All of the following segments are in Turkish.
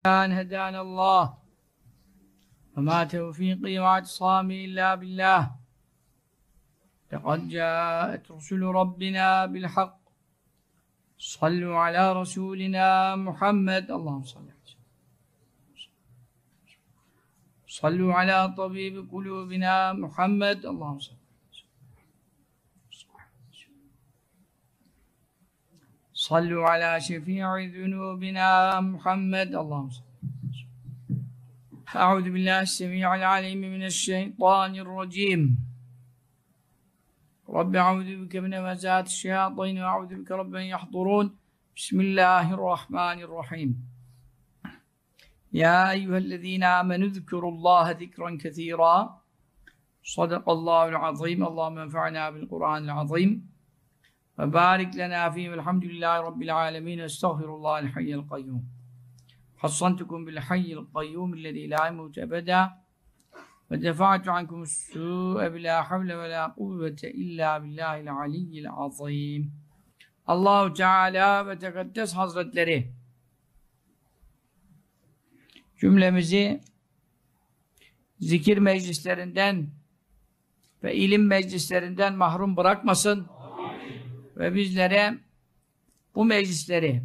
أن هدانا الله وما توفيقي واعتصامي إلا بالله لقد جاءت رسل ربنا بالحق صلوا على رسولنا محمد اللهم صل على صلوا على طبيب قلوبنا محمد اللهم صل صلوا على شفيع ذنوبنا محمد اللهم صل أعوذ بالله السميع العليم من الشيطان الرجيم رب أعوذ بك من همزات الشياطين وأعوذ بك رب أن يحضرون بسم الله الرحمن الرحيم يا أيها الذين آمنوا اذكروا الله ذكرا كثيرا صدق الله العظيم اللهم انفعنا بالقرآن العظيم وبارك لنا فيه والحمد لله رب العالمين استغفر الله الحي القيوم حصنتكم بالحي القيوم الذي لا يموت أبدا ودفعت عنكم السوء بلا حول ولا قوة إلا بالله العلي العظيم Allah-u Teala ve Tekaddes Hazretleri cümlemizi zikir meclislerinden ve ilim meclislerinden mahrum bırakmasın. Ve bizlere bu meclisleri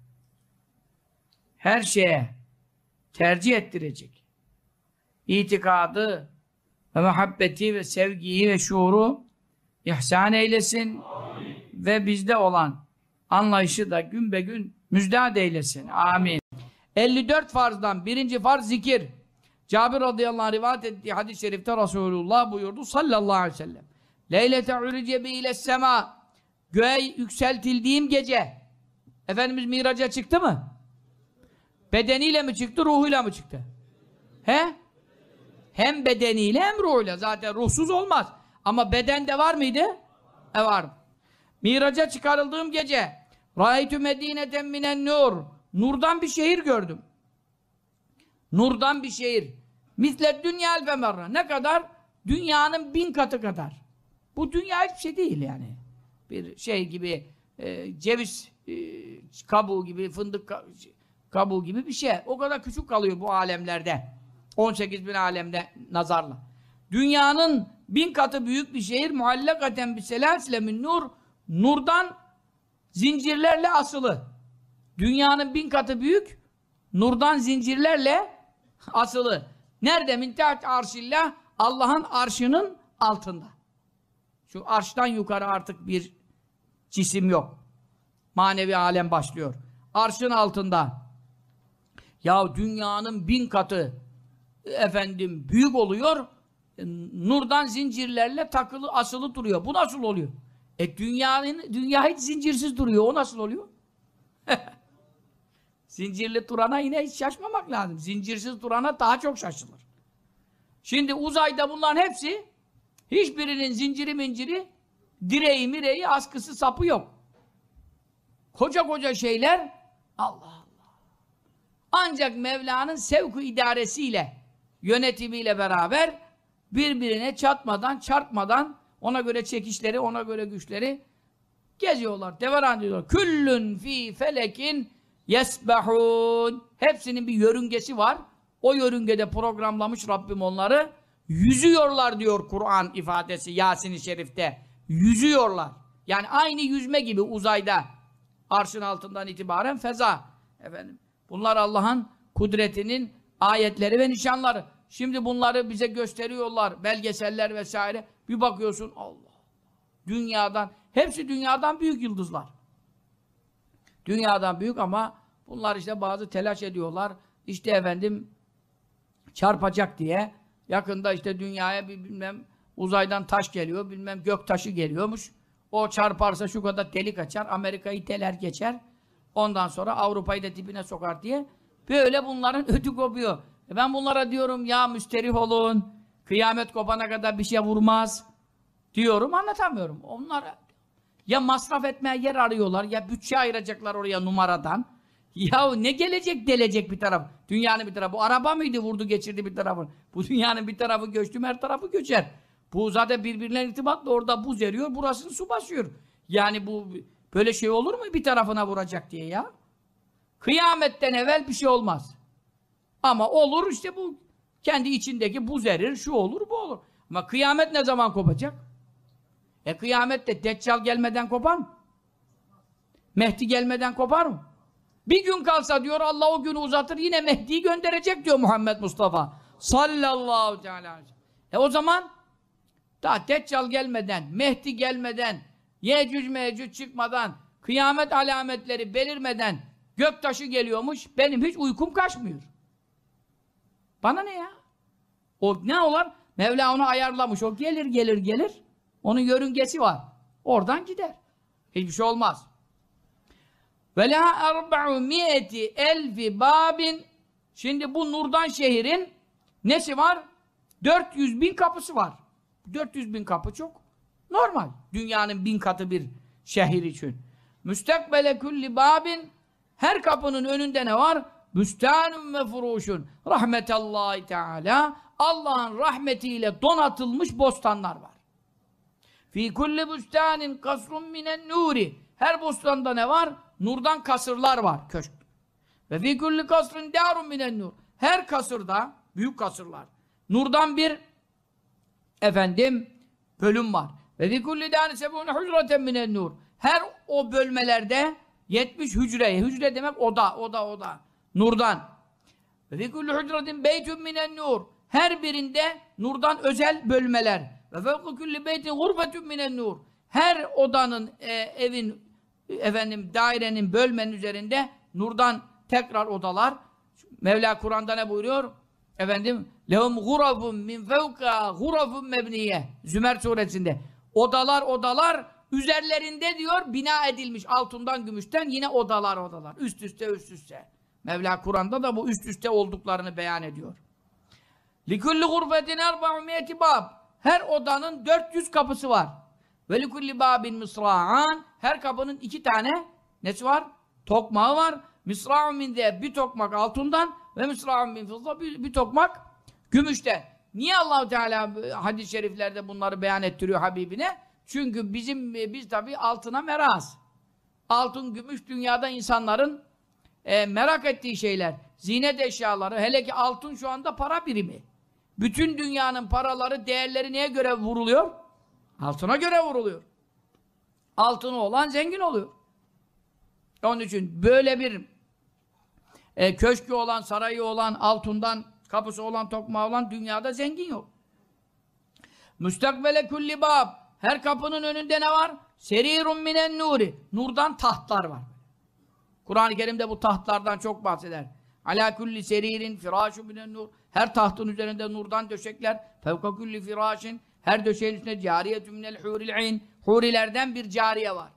her şeye tercih ettirecek itikadı ve muhabbeti ve sevgiyi ve şuuru ihsan eylesin. Amin. Ve bizde olan anlayışı da gün be gün müjdat eylesin. Amin. 54 farzdan birinci farz zikir. Cabir radıyallahu anh rivayet ettiği hadis-i şerifte Resulullah buyurdu sallallahu aleyhi ve sellem. Leylete urice bi ile sema. Göğe yükseltildiğim gece Efendimiz miraca çıktı mı? Bedeniyle mi çıktı, ruhuyla mı çıktı? He? Hem bedeniyle hem ruhuyla. Zaten ruhsuz olmaz. Ama bedende var mıydı? Var. Miraca çıkarıldığım gece Râitü medîneten minen nur. Nurdan bir şehir gördüm. Nurdan bir şehir. Mislet dünya elfe merra. Ne kadar? Dünyanın 1000 katı kadar. Bu dünya hiçbir şey değil yani. Bir şey gibi ceviz kabuğu gibi, fındık kabuğu gibi bir şey. O kadar küçük kalıyor bu alemlerde. 18.000 alemde nazarla. Dünyanın 1000 katı büyük bir şehir muallakaten bi selasile min nur. Nurdan zincirlerle asılı. Dünyanın 1000 katı büyük, nurdan zincirlerle asılı. Nerede? Min taht arşillah, Allah'ın arşının altında. Şu arştan yukarı artık bir cisim yok. Manevi alem başlıyor. Arşın altında. Ya dünyanın 1000 katı efendim büyük oluyor. Nurdan zincirlerle takılı, asılı duruyor. Bu nasıl oluyor? Dünya hiç zincirsiz duruyor. O nasıl oluyor? Zincirli durana yine hiç şaşmamak lazım. Zincirsiz durana daha çok şaşılır. Şimdi uzayda bunların hepsi hiçbirinin zinciri minciri, direği mireği, askısı sapı yok. Koca koca şeyler Allah Allah. Ancak Mevla'nın sevk-ı idaresiyle, yönetimiyle beraber birbirine çatmadan, çarpmadan ona göre çekişleri, ona göre güçleri geziyorlar, deveran ediyorlar. Küllün fî felekin yesbehûn. Hepsinin bir yörüngesi var. O yörüngede programlamış Rabbim onları. Yüzüyorlar diyor Kur'an ifadesi Yasin-i Şerif'te. Yüzüyorlar. Yani aynı yüzme gibi uzayda. Arşın altından itibaren feza. Efendim, bunlar Allah'ın kudretinin ayetleri ve nişanları. Şimdi bunları bize gösteriyorlar. Belgeseller vesaire. Bir bakıyorsun Allah. Dünyadan, hepsi dünyadan büyük yıldızlar. Dünyadan büyük ama bunlar işte bazı telaş ediyorlar. İşte efendim çarpacak diye. Yakında işte dünyaya bir bilmem uzaydan taş geliyor, bilmem gök taşı geliyormuş. O çarparsa şu kadar delik açar, Amerika'yı teler geçer. Ondan sonra Avrupa'yı da dibine sokar diye. Böyle bunların ödü kopuyor. Ben bunlara diyorum ya müsterih olun. Kıyamet kopana kadar bir şey vurmaz. Diyorum, anlatamıyorum. Onlar ya masraf etmeye yer arıyorlar, ya bütçe ayıracaklar oraya numaradan. Ya ne gelecek delecek bir taraf. Dünyanın bir tarafı. Bu araba mıydı vurdu geçirdi bir tarafı. Bu dünyanın bir tarafı göçtü her tarafı göçer. Bu zaten birbirine irtibatlı. Orada buz eriyor, burasını su basıyor. Yani bu böyle şey olur mu bir tarafına vuracak diye ya? Kıyametten evvel bir şey olmaz. Ama olur işte bu kendi içindeki buz erir, şu olur, bu olur. Ama kıyamet ne zaman kopacak? Kıyamet de Deccal gelmeden kopar mı? Mehdi gelmeden kopar mı? Bir gün kalsa diyor Allah o günü uzatır yine Mehdi'yi gönderecek diyor Muhammed Mustafa sallallahu aleyhi ve sellem. O zaman daha Deccal gelmeden, Mehdi gelmeden, Yecüc Mecüc çıkmadan, kıyamet alametleri belirmeden göktaşı geliyormuş, benim hiç uykum kaçmıyor. Bana ne ya? O ne olur? Mevla onu ayarlamış. O gelir. Onun yörüngesi var. Oradan gider. Hiçbir şey olmaz. Ve la erba'u mi'eti elfi babin. Şimdi bu Nurdan şehrin nesi var? 400.000 kapısı var. 400.000 kapı çok normal. Dünyanın 1000 katı bir şehir için. Müstakbele kulli babin. Her kapının önünde ne var? Büstanun mefuruşun. Rahmetallahi Teala. Allah'ın rahmetiyle donatılmış bostanlar var. Fî kulli büstanin kasrun minen nuri. Her bostanda ne var? Nurdan kasırlar var. Köşk. Ve fî kulli kasrın dârun minen nur. Her kasırda, büyük kasırlar, nurdan bir bölüm var. Ve fî kulli dâni sebûne hücreten minen nur. Her o bölmelerde 70 hücre. Hücre demek oda. Nurdan. Ve fî kulli hücretin beytun minen nur. Her birinde nurdan özel bölmeler. Ve fevku kulli beytin gurfetun minen nur. Her odanın, evin, dairenin, bölmenin üzerinde nurdan tekrar odalar. Mevla Kur'an'da ne buyuruyor? Lehum gurafun min fevka gurafun mebniye. Zümer suresinde. Odalar üzerlerinde diyor bina edilmiş altından, gümüşten yine odalar. Üst üste. Mevla Kur'an'da da bu üst üste olduklarını beyan ediyor. Likulli gurfetin erba'u mi'eti bab. Her odanın 400 kapısı var. Ve likulli babin misra'an. Her kapının 2 tane nesi var? Tokmağı var. Misra'un min de bir tokmak altından ve misra'un min fızza bir tokmak gümüşten. Niye Allah-u Teala hadis-i şeriflerde bunları beyan ettiriyor Habibine? Çünkü biz tabii altına merakız. Altın, gümüş dünyada insanların merak ettiği şeyler. Zinet eşyaları. Hele ki altın şu anda para birimi. Bütün dünyanın paraları, değerleri neye göre vuruluyor? Altına göre vuruluyor. Altını olan zengin oluyor. Onun için böyle bir köşkü olan, sarayı olan, altından kapısı olan, tokmağı olan dünyada zengin yok. Müstakbele kulli bab. Her kapının önünde ne var? Serirun minen nuri. Nurdan tahtlar var. Kur'an-ı Kerim'de bu tahtlardan çok bahseder. Ala kulli seririn firâşun minen nur. Her tahtın üzerinde nurdan döşekler. Fevka kulli firâşin. Her döşeğin üstünde cariyetun minel huril ayn. Hurilerden bir cariye var.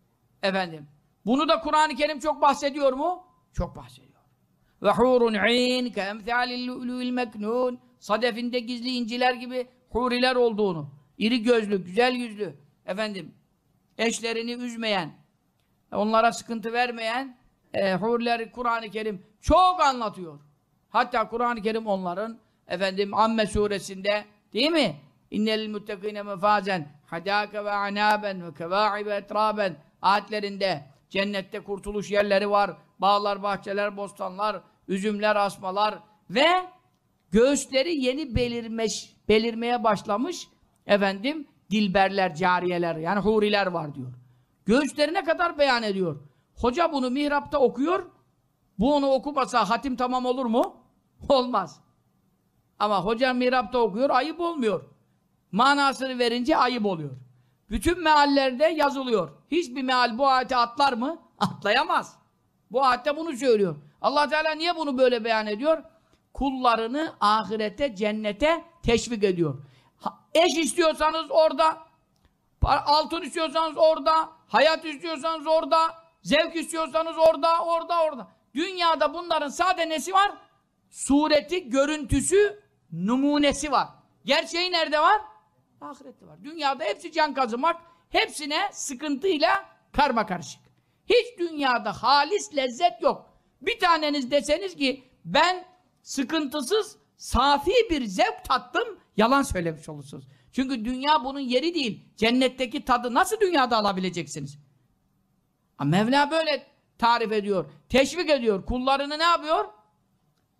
Bunu da Kur'an-ı Kerim çok bahsediyor mu? Çok bahsediyor. Ve hurun ayn ke emsâlil lu'lu'il meknûn. Sadefinde gizli inciler gibi huriler olduğunu. İri gözlü, güzel yüzlü. Eşlerini üzmeyen, onlara sıkıntı vermeyen hurileri Kur'an-ı Kerim çok anlatıyor. Hatta Kur'an-ı Kerim onların Amme suresinde değil mi? İnnel muttakine mefazen hadâke ve anâben ve kevâibe etrâben ayetlerinde cennette kurtuluş yerleri var. Bağlar, bahçeler, bostanlar, üzümler, asmalar ve göğüsleri yeni belirmeye başlamış dilberler, cariyeler yani huriler var diyor. Göğüslerine kadar beyan ediyor. Hoca bunu mihrapta okuyor. Bu onu okumasa hatim tamam olur mu? Olmaz. Ama hoca mihrapta okuyor, ayıp olmuyor. Manasını verince ayıp oluyor. Bütün meallerde yazılıyor. Hiçbir meal bu ayeti atlar mı? Atlayamaz. Bu ayette bunu söylüyor. Allah Teala niye bunu böyle beyan ediyor? Kullarını ahirete, cennete teşvik ediyor. Eş istiyorsanız orada, altın istiyorsanız orada, hayat istiyorsanız orada, zevk istiyorsanız orada. Dünyada bunların sade nesi var? Sureti, görüntüsü, numunesi var. Gerçeği nerede var? Ahirette var. Dünyada hepsi can kazımak, hepsine sıkıntıyla karmakarışık. Hiç dünyada halis lezzet yok. Bir taneniz deseniz ki ben sıkıntısız, safi bir zevk tattım, yalan söylemiş olursunuz. Çünkü dünya bunun yeri değil. Cennetteki tadı nasıl dünyada alabileceksiniz? Mevla böyle tarif ediyor, teşvik ediyor. Kullarını ne yapıyor?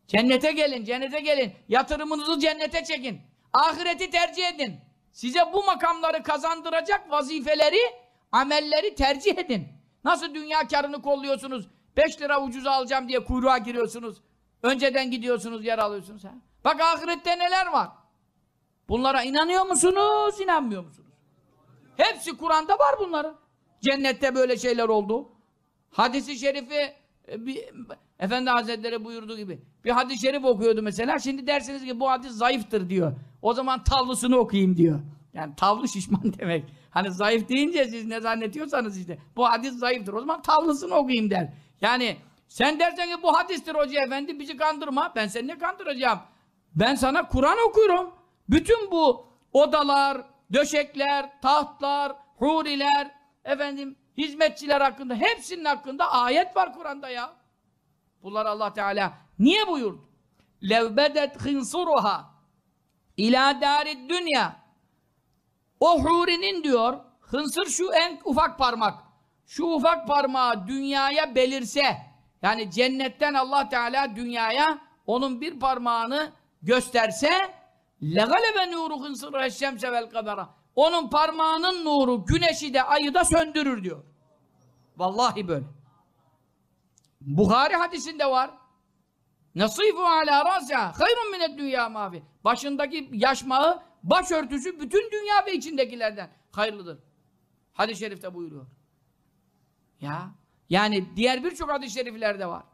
Cennete gelin, cennete gelin. Yatırımınızı cennete çekin. Ahireti tercih edin. Size bu makamları kazandıracak vazifeleri, amelleri tercih edin. Nasıl dünya karını kolluyorsunuz? 5 lira ucuza alacağım diye kuyruğa giriyorsunuz. Önceden gidiyorsunuz, yer alıyorsunuz. Ha? Bak ahirette neler var? Bunlara inanıyor musunuz, inanmıyor musunuz? Hepsi Kur'an'da var bunların. Cennette böyle şeyler oldu. Hadis-i şerifi Efendi Hazretleri buyurduğu gibi bir hadis-i şerif okuyordu mesela. Şimdi dersiniz ki bu hadis zayıftır diyor. O zaman tavlısını okuyayım diyor. Yani tavlı şişman demek. Hani zayıf deyince siz ne zannediyorsanız işte. Bu hadis zayıftır. O zaman tavlısını okuyayım der. Yani sen dersen ki bu hadistir hoca efendi bizi kandırma. Ben seni ne kandıracağım? Ben sana Kur'an okuyorum. Bütün bu odalar, döşekler, tahtlar, huriler, efendim hizmetçiler hakkında, hepsinin hakkında ayet var Kur'an'da ya. Bunlar Allah Teala niye buyurdu? لَوْبَدَتْ خِنْصُرُهَا اِلَى دَارِ الدُّنْيَا O hurinin diyor, hınsır şu en ufak parmak. Şu ufak parmağı dünyaya belirse, yani cennetten Allah Teala dünyaya onun bir parmağını gösterse لَغَلَبَ نُورُ خِنْصُرُهَا الشَّمْسَ وَالْقَمَرَ Onun parmağının nuru güneşi de ayı da söndürür diyor. Vallahi böyle. Buhari hadisinde var. Nasifu ala rasya hayrun mined dünya mafi. Başındaki yaşmağı, başörtüsü bütün dünya ve içindekilerden hayırlıdır. Hadis-i şerifte buyuruyor. Ya, yani diğer birçok hadis-i şeriflerde var.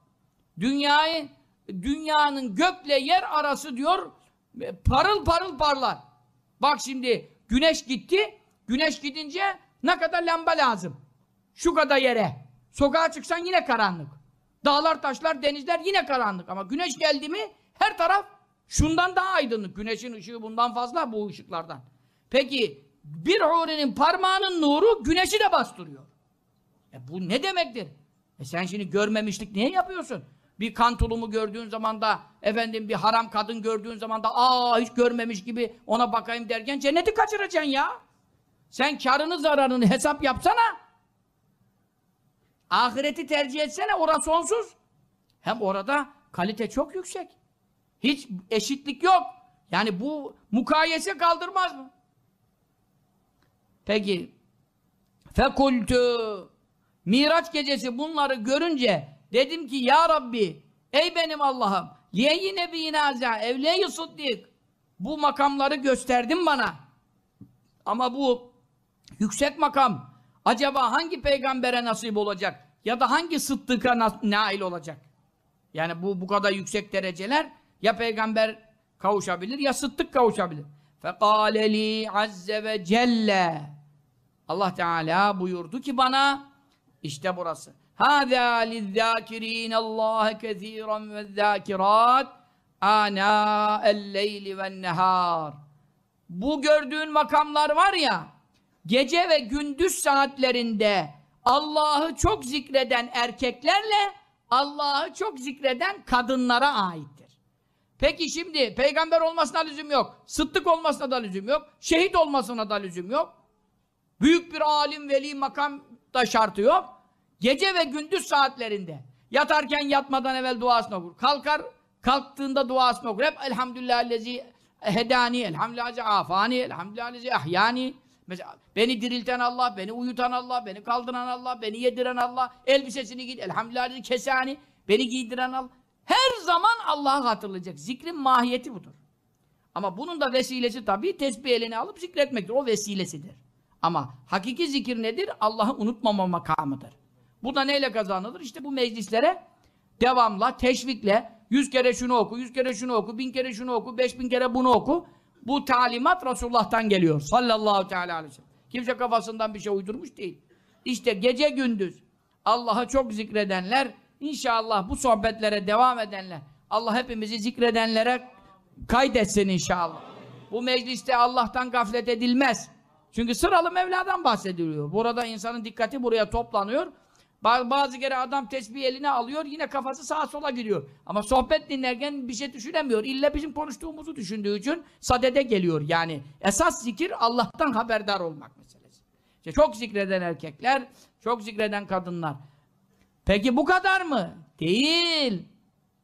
Dünyanın gökle yer arası diyor, parıl parıl parlar. Bak şimdi güneş gitti, güneş gidince ne kadar lamba lazım? Şu kadar yere. Sokağa çıksan yine karanlık. Dağlar, taşlar, denizler yine karanlık. Ama güneş geldi mi her taraf şundan daha aydınlık. Güneşin ışığı bundan fazla bu ışıklardan. Peki bir hurinin parmağının nuru güneşi de bastırıyor. Bu ne demektir? Sen şimdi görmemişlik niye yapıyorsun? Bir kan tulumu gördüğün zaman da efendim bir haram kadın gördüğün zaman da hiç görmemiş gibi ona bakayım derken cenneti kaçıracaksın ya. Sen karını zararını hesap yapsana. Ahireti tercih etsene, orası sonsuz. Hem orada kalite çok yüksek. Hiç eşitlik yok. Yani bu mukayese kaldırmaz mı? Peki fekultü Miraç gecesi bunları görünce dedim ki ya Rabbi ey benim Allah'ım liyeyi nebiyine azâ evliye-i sıddık bu makamları gösterdin bana. Ama bu yüksek makam acaba hangi peygambere nasip olacak? Ya da hangi sıddıka nail olacak? Yani bu kadar yüksek dereceler ya peygamber kavuşabilir ya sıddık kavuşabilir. فَقَالَ لِي عَزَّ وَجَلَّ Allah Teala buyurdu ki bana işte burası. هَذَا لِلذَّاكِرِينَ اللّٰهَ كَثِيرًا وَالذَّاكِرَاتِ آنَاءَ اللَّيْلِ وَالنَّهَارِ Bu gördüğün makamlar var ya gece ve gündüz saatlerinde Allah'ı çok zikreden erkeklerle Allah'ı çok zikreden kadınlara aittir. Peki şimdi peygamber olmasına lüzum yok. Sıddık olmasına da lüzum yok. Şehit olmasına da lüzum yok. Büyük bir alim, veli, makam da şartı yok. Gece ve gündüz saatlerinde yatarken yatmadan evvel duasını okur. Kalktığında duasını okur. Hep elhamdülillahillezi hedani, elhamdülillahillezi afani, elhamdülillahillezi ahyani. Mesela beni dirilten Allah, beni uyutan Allah, beni kaldıran Allah, beni yediren Allah, elbisesini giy, elhamdülillahillezi kesani, beni giydiren Allah. Her zaman Allah'ı hatırlayacak. Zikrin mahiyeti budur. Ama bunun da vesilesi tabii tesbih eline alıp zikretmektir. O vesilesidir. Ama hakiki zikir nedir? Allah'ı unutmama makamıdır. Bu da neyle kazanılır? İşte bu meclislere devamla, teşvikle 100 kere şunu oku, 100 kere şunu oku, 1000 kere şunu oku, 5000 kere bunu oku. Bu talimat Resulullah'tan geliyor. Sallallahu teala aleyhi ve sellem. Kimse kafasından bir şey uydurmuş değil. İşte gece gündüz Allah'ı çok zikredenler, inşallah bu sohbetlere devam edenler, Allah hepimizi zikredenlere kaydetsin inşallah. Bu mecliste Allah'tan gaflet edilmez. Çünkü sıralı Mevla'dan bahsediliyor. Burada insanın dikkati buraya toplanıyor. Bazı kere adam tesbih eline alıyor, yine kafası sağa sola gidiyor. Ama sohbet dinlerken bir şey düşünemiyor. İlla bizim konuştuğumuzu düşündüğü için sadede geliyor. Yani esas zikir Allah'tan haberdar olmak meselesi. İşte çok zikreden erkekler, çok zikreden kadınlar. Peki bu kadar mı? Değil.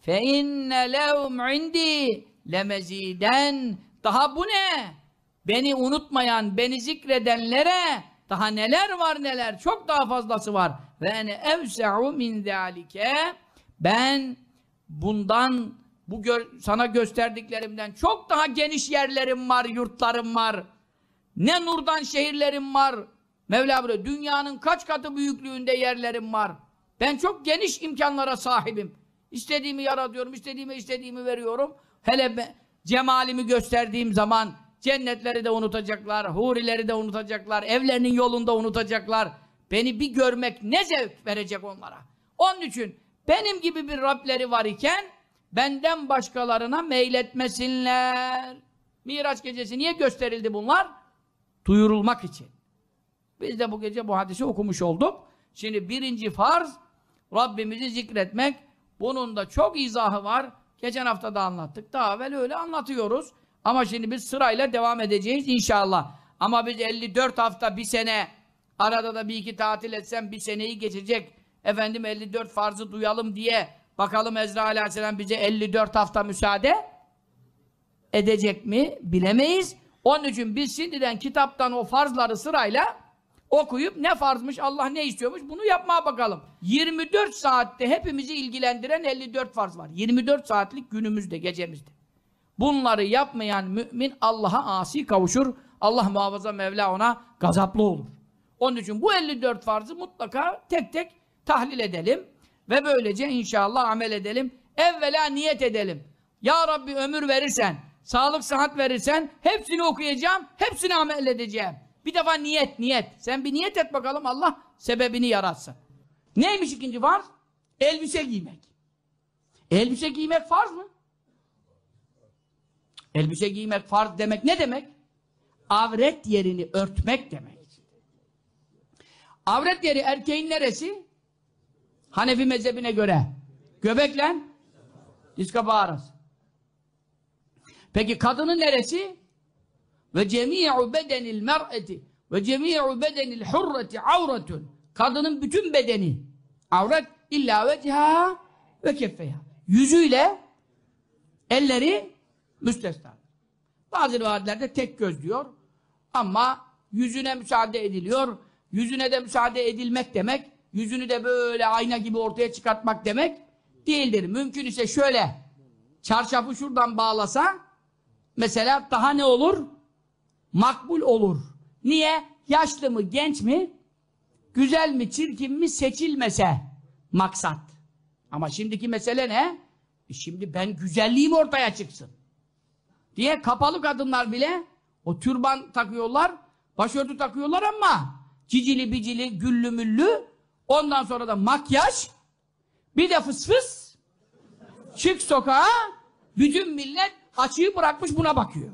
fe inne lehum indi lemeziden. Daha bu ne? Beni unutmayan, beni zikredenlere daha neler var neler, çok daha fazlası var. Ve ene evse'u min zalike. Ben bundan, sana gösterdiklerimden çok daha geniş yerlerim var, yurtlarım var. Ne nurdan şehirlerim var. Mevla buyuruyor, dünyanın kaç katı büyüklüğünde yerlerim var. Ben çok geniş imkanlara sahibim. İstediğimi yaratıyorum, istediğimi veriyorum. Hele cemalimi gösterdiğim zaman cennetleri de unutacaklar, hurileri de unutacaklar, evlerinin yolunda unutacaklar. Beni bir görmek ne zevk verecek onlara. Onun için benim gibi bir Rableri var iken benden başkalarına meyletmesinler. Miraç gecesi niye gösterildi bunlar? Duyurulmak için. Biz de bu gece bu hadisi okumuş olduk. Şimdi birinci farz Rabbimizi zikretmek. Bunun da çok izahı var. Geçen hafta da anlattık. Daha evvel öyle anlatıyoruz. Ama şimdi biz sırayla devam edeceğiz inşallah. Ama biz 54 hafta, bir sene, arada da bir iki tatil etsem bir seneyi geçecek. Efendim 54 farzı duyalım diye bakalım Ezra Aleyhisselam bize 54 hafta müsaade edecek mi? Bilemeyiz. Onun için biz şimdiden kitaptan o farzları sırayla okuyup ne farzmış, Allah ne istiyormuş bunu yapmaya bakalım. 24 saatte hepimizi ilgilendiren 54 farz var. 24 saatlik günümüzde, gecemizde. Bunları yapmayan mümin Allah'a asi kavuşur. Allah muhafaza, Mevla ona gazaplı olur. Onun için bu 54 farzı mutlaka tek tek tahlil edelim. Ve böylece inşallah amel edelim. Evvela niyet edelim. Ya Rabbi ömür verirsen, sağlık sıhhat verirsen hepsini okuyacağım, hepsini amel edeceğim. Bir defa niyet. Sen bir niyet et bakalım, Allah sebebini yaratsın. Neymiş ikinci farz? Elbise giymek. Elbise giymek farz mı? Elbise giymek farz demek ne demek? Avret yerini örtmek demek. Avret yeri erkeğin neresi? Hanefi mezhebine göre göbekle diz kapağı arası. Peki kadının neresi? Ve cemi'u bedenil mer'eti ve cemi'u bedenil hurreti avretun. Kadının bütün bedeni avret illa veciha ve keffeha. Yüzüyle elleri müstesna. Bazı rivayetlerde tek göz diyor. Ama yüzüne müsaade ediliyor. Yüzüne de müsaade edilmek demek, yüzünü de böyle ayna gibi ortaya çıkartmak demek değildir. Mümkün ise şöyle, çarşafı şuradan bağlasa, mesela daha ne olur? Makbul olur. Niye? Yaşlı mı, genç mi? Güzel mi, çirkin mi seçilmese maksat. Ama şimdiki mesele ne? Şimdi ben güzelliğim ortaya çıksın diye kapalı kadınlar bile o türban takıyorlar, başörtü takıyorlar ama cicili bicili, güllü müllü, ondan sonra da makyaj, bir de fıs fıs, çık sokağa, bütün millet açığı bırakmış buna bakıyor.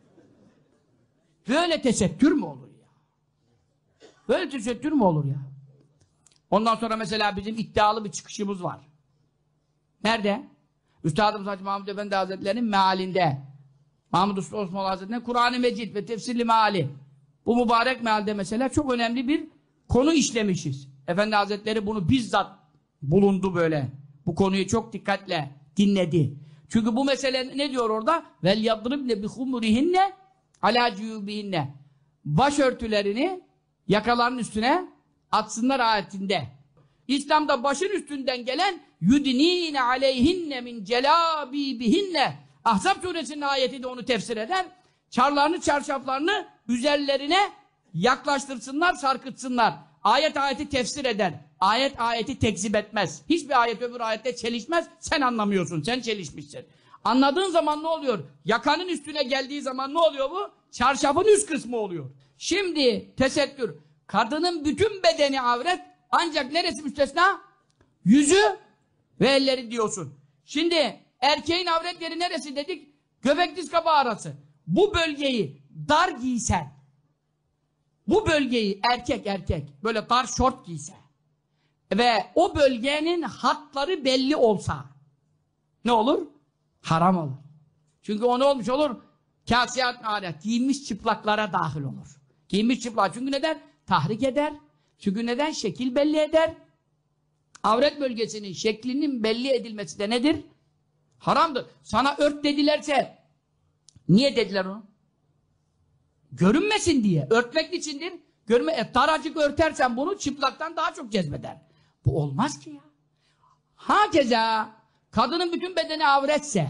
Böyle tesettür mü olur ya? Böyle tesettür mü olur ya? Ondan sonra mesela bizim iddialı bir çıkışımız var. Nerede? Üstadımız Hacı Mahmud Efendi Hazretleri'nin mealinde. Mahmud Usta Osman Hazretleri'nin Kur'an-ı Mecid ve tefsirli meali. Bu mübarek mealde mesela çok önemli bir konu işlemişiz. Efendi Hazretleri bunu bizzat bulundu böyle. Bu konuyu çok dikkatle dinledi. Çünkü bu mesele ne diyor orada? Vel yadribne bi humurihinne ala cuyubihinne. Başörtülerini yakalarının üstüne atsınlar ayetinde. İslam'da başın üstünden gelen yudinine aleyhinne min celabibihinne. Ahzab suresinin ayeti de onu tefsir eder. Çarlarını, çarşaflarını üzerlerine yaklaştırsınlar, sarkıtsınlar. Ayet ayeti tefsir eder. Ayet ayeti tekzip etmez. Hiçbir ayet öbür ayette çelişmez. Sen anlamıyorsun, sen çelişmişsin. Anladığın zaman ne oluyor? Yakanın üstüne geldiği zaman ne oluyor bu? Çarşafın üst kısmı oluyor. Şimdi tesettür. Kadının bütün bedeni avret, ancak neresi müstesna? Yüzü ve elleri diyorsun. Şimdi erkeğin avret yeri neresi dedik? Göbek diz kapağı arası. Bu bölgeyi dar giysen, bu bölgeyi erkek böyle dar şort giyse ve o bölgenin hatları belli olsa ne olur? Haram olur. Çünkü o ne olmuş olur? Kâsiyat alet, giyinmiş çıplaklara dahil olur. Giyinmiş çıplak. Çünkü neden? Tahrik eder. Çünkü neden? Şekil belli eder. Avret bölgesinin şeklinin belli edilmesi de nedir? Haramdır. Sana ört dedilerse niye dediler onu? Görünmesin diye. Örtmek içindir. Daracık örtersen bunu çıplaktan daha çok cezbeder. Bu olmaz ki ya. Hakeza kadının bütün bedeni avretse,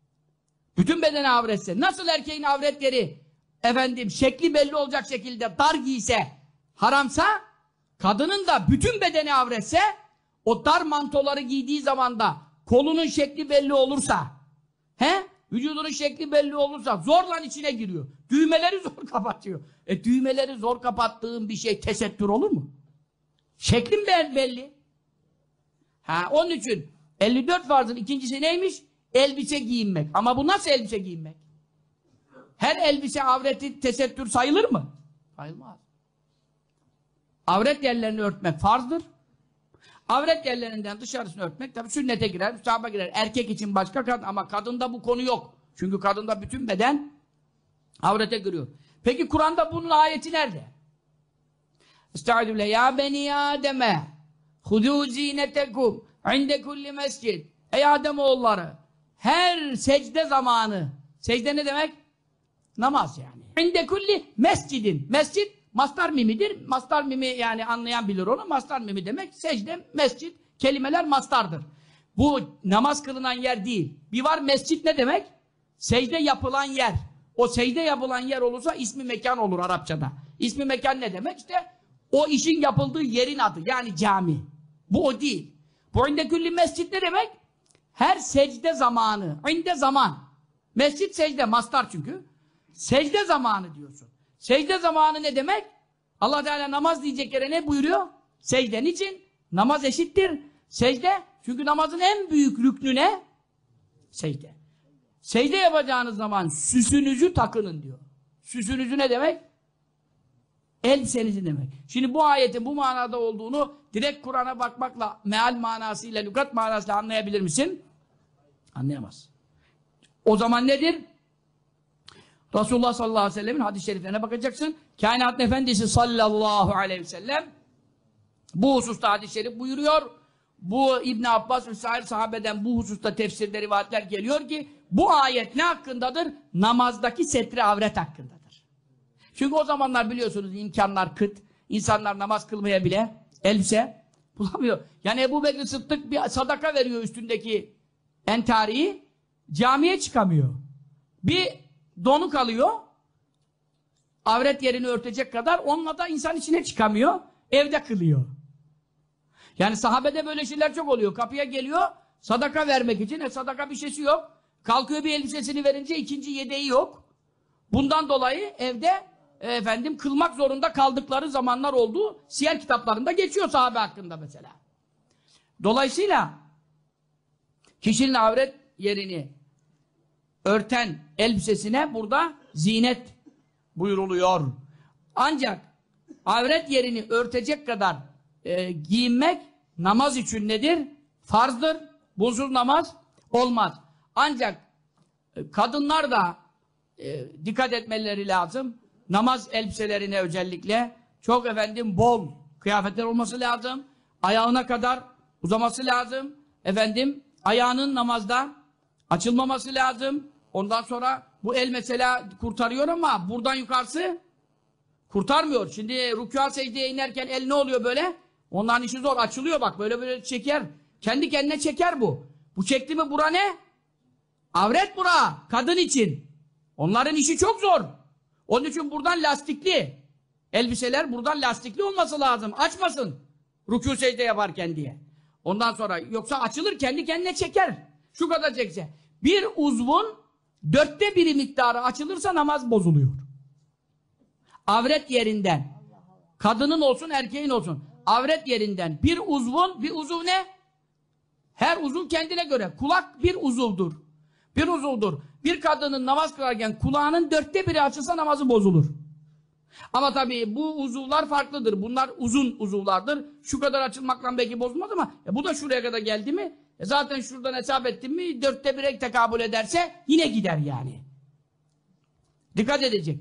nasıl erkeğin avretleri şekli belli olacak şekilde dar giyse haramsa, kadının da bütün bedeni avretse, o dar mantoları giydiği zaman da kolunun şekli belli olursa, vücudunun şekli belli olursa zorla içine giriyor. Düğmeleri zor kapatıyor. Düğmeleri zor kapattığın bir şey tesettür olur mu? Şeklin belli. Onun için 54 farzın ikincisi neymiş? Elbise giyinmek. Ama bu nasıl elbise giyinmek? Her elbise avreti tesettür sayılır mı? Sayılmaz. Avret yerlerini örtmek farzdır. Avret yerlerinden dışarısını örtmek tabi sünnete girer, müstahaba girer. Erkek için başka, kadın, ama kadında bu konu yok. Çünkü kadında bütün beden avrete giriyor. Peki Kur'an'da bunun ayeti nerede? Estaizu billah. Ya beni Adem'e hudû zînetekum inde kulli mescid. Ey Ademoğulları, her secde zamanı. Secde ne demek? Namaz yani. İnde kulli mescidin. Mescid mastar mimidir. Mastar mimi yani anlayan bilir onu. Mastar mimi demek secde, mescid. Kelimeler mastardır. Bu namaz kılınan yer değil. Bir var mescid ne demek? Secde yapılan yer. O secde yapılan yer olursa ismi mekan olur Arapçada. İsmi mekan ne demek? İşte o işin yapıldığı yerin adı. Yani cami. Bu o değil. Bu inde külli mescid ne demek? Her secde zamanı. İnde zaman. Mescid secde. Mastar çünkü. Secde zamanı diyorsun. Secde zamanı ne demek? Allah Teala namaz diyecek yere ne buyuruyor? Secden için namaz eşittir. Secde, çünkü namazın en büyük rüknü ne? Secde. Secde yapacağınız zaman süsünüzü takının diyor. Süsünüzü ne demek? Elbisenizi demek. Şimdi bu ayetin bu manada olduğunu direkt Kur'an'a bakmakla, meal manasıyla, lügat manasıyla anlayabilir misin? Anlayamaz. O zaman nedir? Resulullah sallallahu aleyhi ve sellem'in hadis-i şeriflerine bakacaksın. Kainatın Efendisi sallallahu aleyhi ve sellem bu hususta hadis-i şerif buyuruyor. Bu İbn Abbas ve sahabeden bu hususta tefsirde rivayetler geliyor ki bu ayet ne hakkındadır? Namazdaki setre avret hakkındadır. Çünkü o zamanlar biliyorsunuz imkanlar kıt. İnsanlar namaz kılmaya bile elbise bulamıyor. Yani Ebu Bekir Sıddık bir sadaka veriyor üstündeki entariyi. Camiye çıkamıyor. Bir donuk alıyor. Avret yerini örtecek kadar, onunla da insan içine çıkamıyor. Evde kılıyor. Yani sahabede böyle şeyler çok oluyor. Kapıya geliyor sadaka vermek için. Sadaka bir şeysi yok. Kalkıyor bir elbisesini verince ikinci yedeği yok. Bundan dolayı evde kılmak zorunda kaldıkları zamanlar oldu. Siyer kitaplarında geçiyor sahabe hakkında mesela. Dolayısıyla kişinin avret yerini örten elbisesine burada zinet buyuruluyor. Ancak avret yerini örtecek kadar giyinmek namaz için nedir? Farzdır. Bunsuz namaz olmaz. Ancak kadınlar da dikkat etmeleri lazım. Namaz elbiselerine özellikle çok bol kıyafetler olması lazım. Ayağına kadar uzaması lazım. Ayağının namazda açılmaması lazım. Ondan sonra bu el mesela kurtarıyor ama buradan yukarısı kurtarmıyor. Şimdi rükûa secdeye inerken el ne oluyor böyle? Onların işi zor. Açılıyor bak. Böyle çeker. Kendi kendine çeker bu. Bu çekti mi bura ne? Avret bura. Kadın için. Onların işi çok zor. Onun için buradan lastikli. Elbiseler buradan lastikli olması lazım. Açmasın. Rükû secde yaparken diye. Ondan sonra yoksa açılır kendi kendine çeker. Şu kadar çekse. Bir uzvun 1/4 miktarı açılırsa namaz bozuluyor. Avret yerinden. Kadının olsun erkeğin olsun. Avret yerinden bir uzuv ne? Her uzuv kendine göre. Kulak bir uzuvdur. Bir uzuvdur. Bir kadının namaz kılarken kulağının 1/4 açılsa namazı bozulur. Ama tabii bu uzuvlar farklıdır. Bunlar uzun uzuvlardır. Şu kadar açılmakla belki bozulmaz ama bu da şuraya kadar geldi mi? Zaten şuradan hesap ettin mi 1/4 tekabül ederse yine gider yani. Dikkat edecek.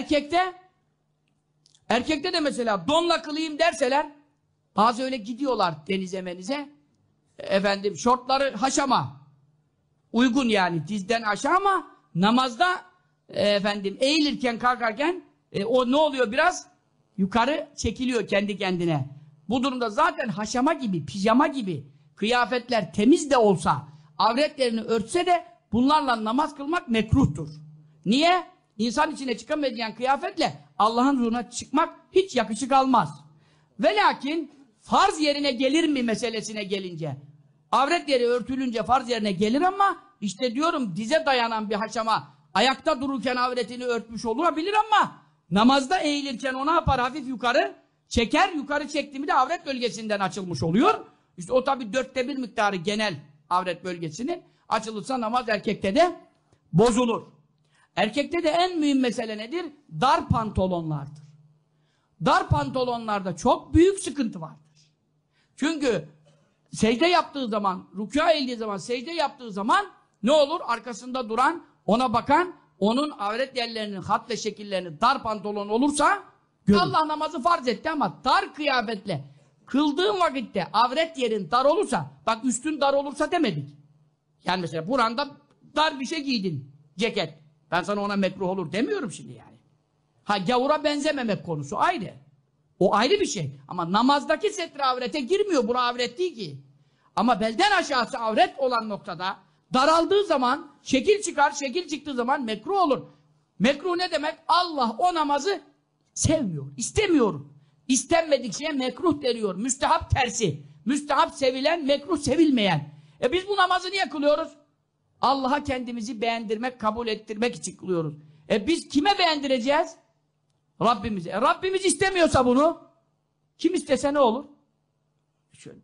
Erkekte de mesela donla kılayım derseler bazı öyle gidiyorlar denize menize. Şortları haşama. uygun yani dizden aşağı ama namazda eğilirken kalkarken o ne oluyor biraz? Yukarı çekiliyor kendi kendine. Bu durumda zaten haşama gibi, pijama gibi kıyafetler temiz de olsa, avretlerini örtse de bunlarla namaz kılmak mekruhtur. Niye? İnsan içine çıkamayan kıyafetle Allah'ın huzuruna çıkmak hiç yakışık almaz. Ve lakin farz yerine gelir mi meselesine gelince, avret yeri örtülünce farz yerine gelir ama işte diyorum dize dayanan bir haşama ayakta dururken avretini örtmüş olabilir ama namazda eğilirken ona yapar hafif yukarı çeker, yukarı çekti mi de avret bölgesinden açılmış oluyor. İşte o tabi 1/4 miktarı genel avret bölgesinin açılırsa namaz erkekte de bozulur. Erkekte de en mühim mesele nedir? Dar pantolonlardır. Dar pantolonlarda çok büyük sıkıntı vardır. Çünkü secde yaptığı zaman, rükûa eğildiği zaman, secde yaptığı zaman ne olur? Arkasında duran, ona bakan, onun avret yerlerinin, hat ve şekillerini dar pantolon olursa görür. Allah namazı farz etti ama dar kıyafetle kıldığın vakitte avret yerin dar olursa, bak üstün dar olursa demedik. Yani mesela buranda dar bir şey giydin, ceket. Ben sana ona mekruh olur demiyorum şimdi yani. Ha gavura benzememek konusu ayrı. O ayrı bir şey. Ama namazdaki setre avrete girmiyor. Bura avret değil ki. Ama belden aşağısı avret olan noktada daraldığı zaman şekil çıkar, şekil çıktığı zaman mekruh olur. Mekruh ne demek? Allah o namazı sevmiyor, istemiyor. İstenmedik şeye mekruh deniyor. Müstehap tersi. Müstehap sevilen, mekruh sevilmeyen. Biz bu namazı niye kılıyoruz? Allah'a kendimizi beğendirmek, kabul ettirmek için kılıyoruz. Biz kime beğendireceğiz? Rabbimize. Rabbimiz istemiyorsa bunu, kim istese ne olur? Şöyle.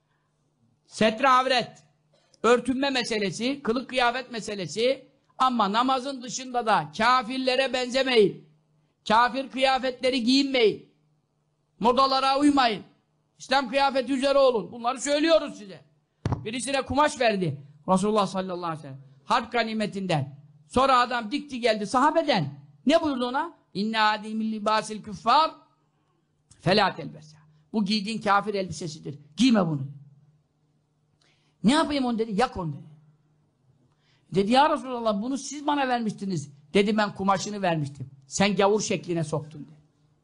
Setre avret, örtünme meselesi, kılık kıyafet meselesi ama namazın dışında da kafirlere benzemeyin. Kafir kıyafetleri giyinmeyin. Modalara uymayın. İslam kıyafeti üzere olun. Bunları söylüyoruz size. Birisine kumaş verdi. Resulullah sallallahu aleyhi ve sellem. Harp ganimetinden. Sonra adam dikti geldi sahabeden. Ne buyurdu ona? İnne adi min libasil küffar felâ telbesâ. Bu giydiğin kafir elbisesidir. Giyme bunu. Ne yapayım onu dedi? Yak onu dedi. Dedi ya Resulallah bunu siz bana vermiştiniz. Dedi ben kumaşını vermiştim. Sen gavur şekline soktun dedi.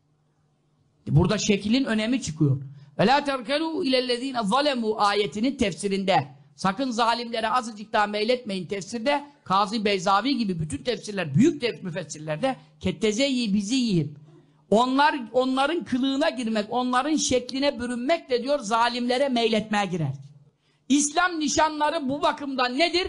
Burada şeklin önemi çıkıyor. Ve la terkenû ilellezîne zalemû ayetinin tefsirinde. Sakın zalimlere azıcık daha meyletmeyin tefsirde. Kazı Beyzavi gibi bütün tefsirler, büyük müfessirlerde kettezeyi bizi yiyip onların kılığına girmek, onların şekline bürünmek de diyor zalimlere meyletmeye girer. İslam nişanları bu bakımdan nedir?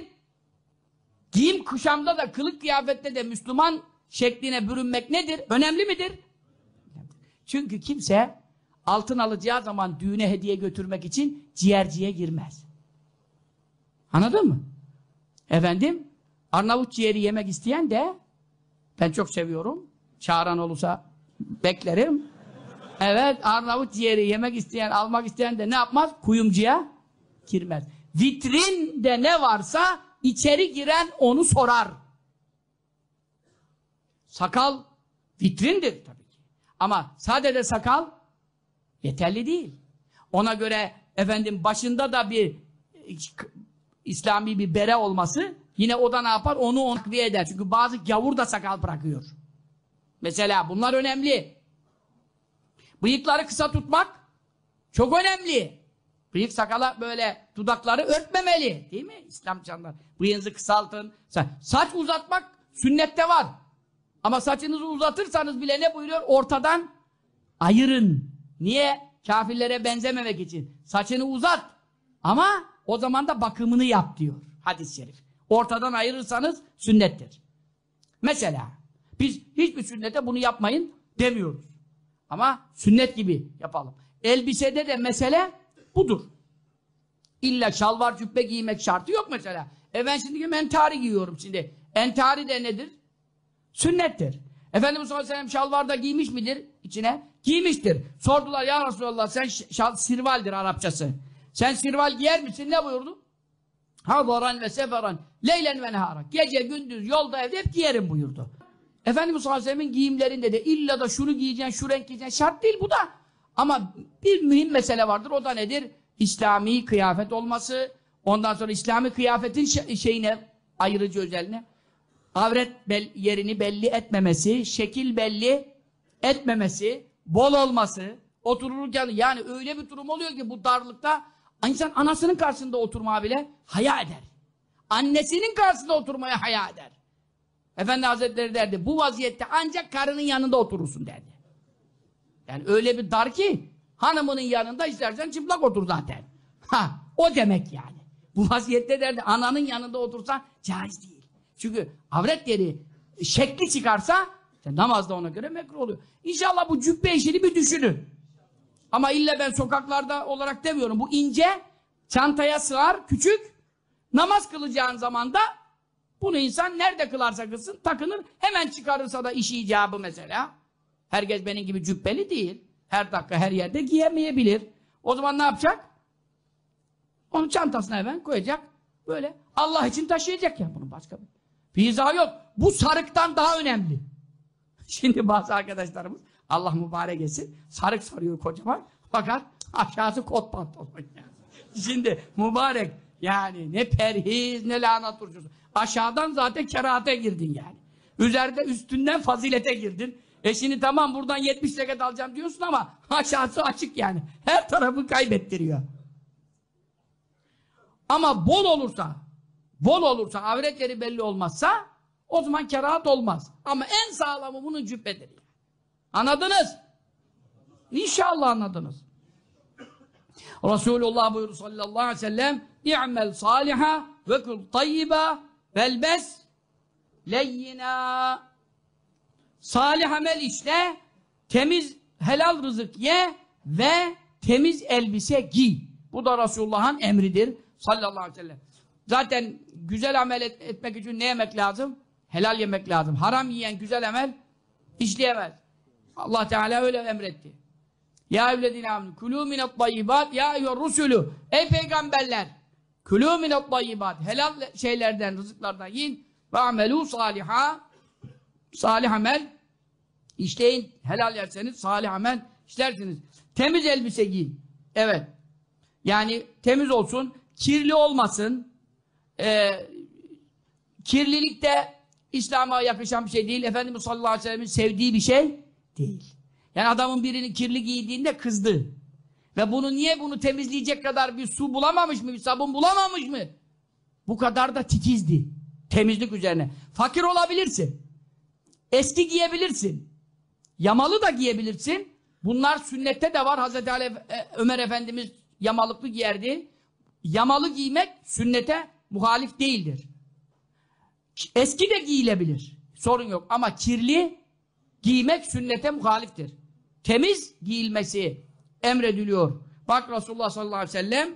Giyim kuşamda da kılık kıyafette de Müslüman şekline bürünmek nedir? Önemli midir? Çünkü kimse altın alacağı zaman düğüne hediye götürmek için ciğerciye girmez. Anladın mı? Efendim, Arnavut ciğeri yemek isteyen de ben çok seviyorum. Çağıran olursa beklerim. Evet, Arnavut ciğeri yemek isteyen, almak isteyen de ne yapmaz? Kuyumcuya girmez. Vitrinde ne varsa içeri giren onu sorar. Sakal vitrindir tabii ki. Ama sadece sakal yeterli değil. Ona göre efendim başında da bir İslami bir bere olması yine o da ne yapar? Onu takviye eder. Çünkü bazı gavur da sakal bırakıyor. Mesela bunlar önemli. Bıyıkları kısa tutmak çok önemli. Bıyık sakala böyle dudakları örtmemeli. Değil mi? İslam canlar. Bıyığınızı kısaltın. Saç uzatmak sünnette var. Ama saçınızı uzatırsanız bile ne buyuruyor? Ortadan ayırın. Niye? Kafirlere benzememek için. Saçını uzat. Ama o zaman da bakımını yap diyor hadis-i şerif. Ortadan ayırırsanız sünnettir. Mesela biz hiçbir sünnete bunu yapmayın demiyoruz. Ama sünnet gibi yapalım. Elbisede de mesele budur. İlla şalvar cübbe giymek şartı yok mesela. Ben şimdi entari giyiyorum şimdi. Entari de nedir? Sünnettir. Efendimiz sallallahu aleyhi ve sellem şalvar da giymiş midir içine? Giymiştir. Sordular ya Resulallah sen sirvaldir Arapçası. Sen sirval giyer misin? Ne buyurdu? Hadaran ve seferan, leylen ve nehara. Gece, gündüz, yolda, evde hep giyerim buyurdu. Efendimiz sallallahu aleyhi ve sellem'in giyimlerinde de illa da şunu giyeceksin, şu renk giyeceksin. Şart değil bu da. Ama bir mühim mesele vardır. O da nedir? İslami kıyafet olması. Ondan sonra İslami kıyafetin şeyine, ayırıcı özelliğine. Avret yerini belli etmemesi, şekil belli etmemesi, bol olması, otururken yani öyle bir durum oluyor ki bu darlıkta insan anasının karşısında oturmaya bile haya eder. Annesinin karşısında oturmaya haya eder. Efendi Hazretleri derdi, bu vaziyette ancak karının yanında oturursun derdi. Yani öyle bir dar ki, hanımının yanında istersen çıplak otur zaten. O demek yani. Bu vaziyette derdi, ananın yanında otursan caiz değil. Çünkü avret yeri şekli çıkarsa, namazda ona göre mekruh oluyor. İnşallah bu cübbe işini bir düşünün. Ama illa ben sokaklarda olarak demiyorum. Bu ince, çantaya sığar, küçük, namaz kılacağın zaman da bunu insan nerede kılarsa kılsın takınır, hemen çıkarırsa da işi icabı mesela. Herkes benim gibi cübbeli değil. Her dakika her yerde giyemeyebilir. O zaman ne yapacak? Onu çantasına hemen koyacak. Böyle Allah için taşıyacak ya, bunun başka bir izahı yok. Bu sarıktan daha önemli. Şimdi bazı arkadaşlarımız, Allah mübarek etsin, sarık sarıyor kocaman, fakat aşağısı kot pantolon yani. Şimdi mübarek yani ne perhiz ne lahana turşusu. Aşağıdan zaten kerahate girdin yani. Üzerinde üstünden fazilete girdin. Şimdi tamam buradan 70 zekat alacağım diyorsun ama aşağısı açık yani. Her tarafı kaybettiriyor. Ama bol olursa, avret yeri belli olmazsa o zaman kerahat olmaz. Ama en sağlamı bunun cübbedir. Anladınız? İnşallah anladınız. Resulullah buyurdu sallallahu aleyhi ve sellem İ'mel saliha ve kul tayyiba velbes leyyina. Salih amel işle, temiz helal rızık ye ve temiz elbise giy. Bu da Resulullah'ın emridir sallallahu aleyhi ve sellem. Zaten güzel amel etmek için ne yemek lazım? Helal yemek lazım. Haram yiyen güzel amel işleyemez. Allah Teala öyle emretti. Ya evledine aminu kulû minettayyibat ya eyyüher rusulü. Ey peygamberler! Kulû minettayyibat. Helal şeylerden, rızıklardan yiyin. Ve amelû saliha. Salih amel işleyin. Helal yerseniz salih amel işlersiniz. Temiz elbise giyin. Evet. Yani temiz olsun. Kirli olmasın. Kirlilik de İslam'a yakışan bir şey değil. Efendimiz sallallahu aleyhi ve sellem'in sevdiği bir şey değil. Yani adamın birini kirli giydiğinde kızdı. Ve niye bunu temizleyecek kadar bir su bulamamış mı? Bir sabun bulamamış mı? Bu kadar da titizdi. Temizlik üzerine. Fakir olabilirsin. Eski giyebilirsin. Yamalı da giyebilirsin. Bunlar sünnette de var. Hazreti Ali, Ömer Efendimiz yamalıklı giyerdi. Yamalı giymek sünnete muhalif değildir. Eski de giyilebilir. Sorun yok. Ama kirli giymek sünnete muhaliftir. Temiz giyilmesi emrediliyor. Bak Resulullah sallallahu aleyhi ve sellem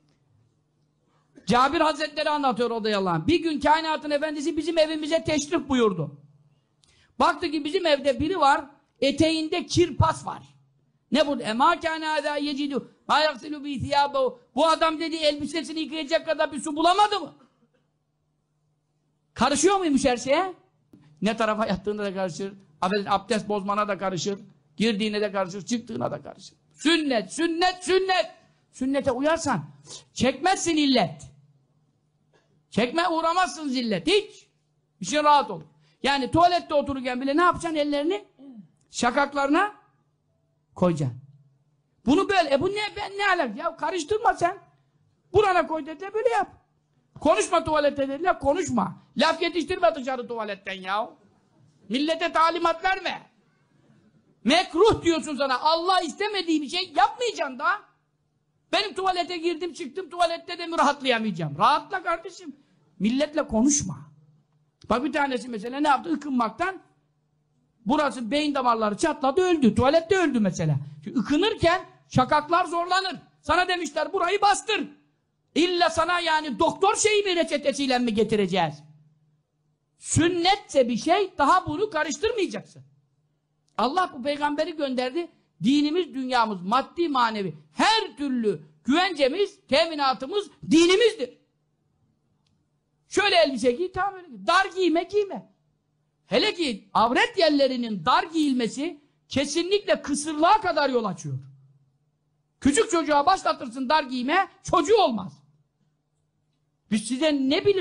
Cabir Hazretleri anlatıyor radıyallahu anh. Bir gün kainatın efendisi bizim evimize teşrif buyurdu. Baktı ki bizim evde biri var, eteğinde kirpas var. Ne bu? Ema kâne âzâ yecidû mâ yaksilu bî thiyâbehu. Bu adam dedi elbisesini yıkayacak kadar bir su bulamadı mı? Karışıyor muymuş her şeye? Ne tarafa yattığında da karışır, abdest bozmana da karışır, girdiğine de karışır, çıktığına da karışır. Sünnet, sünnet, sünnet. Sünnete uyarsan çekmezsin illet. Uğramazsın zillet. Hiç. İşin rahat olur. Yani tuvalette otururken bile ne yapacaksın? Ellerini şakaklarına koyacaksın. Bunu böyle, bu ne alak? Ya karıştırma sen. Burana koy dediler, böyle yap. Konuşma tuvalette dediler, konuşma. Laf yetiştirme dışarı tuvaletten ya. Millete talimat verme. Mekruh diyorsun sana. Allah istemediği bir şey yapmayacaksın da. Benim tuvalete girdim çıktım, tuvalette de mi rahatlayamayacağım? Rahatla kardeşim. Milletle konuşma. Bak bir tanesi mesela ne yaptı? Ikınmaktan burası beyin damarları çatladı, öldü. Tuvalette öldü mesela. Çünkü ıkınırken şakaklar zorlanır. Sana demişler burayı bastır. İlla sana yani doktor şeyi mi reçetesiyle mi getireceğiz? Sünnetse bir şey, daha bunu karıştırmayacaksın. Allah bu peygamberi gönderdi. Dinimiz, dünyamız, maddi, manevi her türlü güvencemiz, teminatımız dinimizdir. Şöyle elbise giy, tamam öyle giy. Dar giyme. Hele ki avret yerlerinin dar giyilmesi kesinlikle kısırlığa kadar yol açıyor. Küçük çocuğa başlatırsın dar giyme, çocuğu olmaz. Biz size ne bilirsek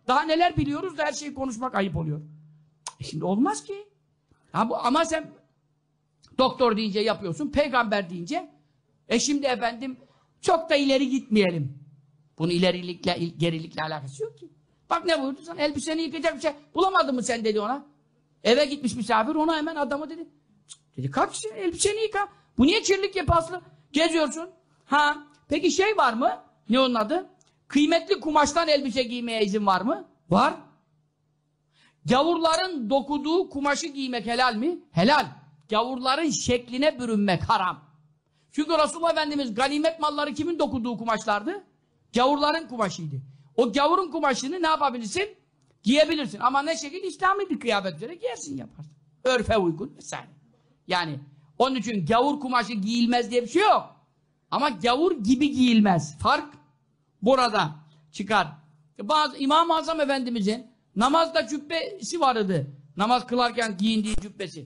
Daha neler biliyoruz da her şeyi konuşmak ayıp oluyor. Şimdi olmaz ki. Ama sen doktor deyince yapıyorsun, peygamber deyince şimdi efendim çok da ileri gitmeyelim. Bunun ilerilikle, gerilikle alakası yok ki. Bak ne buyurdu sana? Elbiseni yıkayacak bir şey bulamadın mı sen dedi ona. Eve gitmiş misafir, ona hemen adamı dedi. Dedi kalk işte, elbiseni yıka. Bu niye kirlilik yapaslı? Geziyorsun. Peki şey var mı? Ne onun adı? Kıymetli kumaştan elbise giymeye izin var mı? Var. Gavurların dokuduğu kumaşı giymek helal mi? Helal. Gavurların şekline bürünmek haram. Çünkü Resulullah Efendimiz ganimet malları kimin dokuduğu kumaşlardı? Gavurların kumaşıydı. O gavurun kumaşını ne yapabilirsin? Giyebilirsin. Ama ne şekilde İslami bir kıyafet üzere giyersin yaparsın. Örfe uygun vesaire. Yani onun için gavur kumaşı giyilmez diye bir şey yok. Ama gavur gibi giyilmez. Fark burada çıkar. Bazı İmam-ı Azam Efendimizin namazda cübbesi vardı. Namaz kılarken giyindiği cübbesi.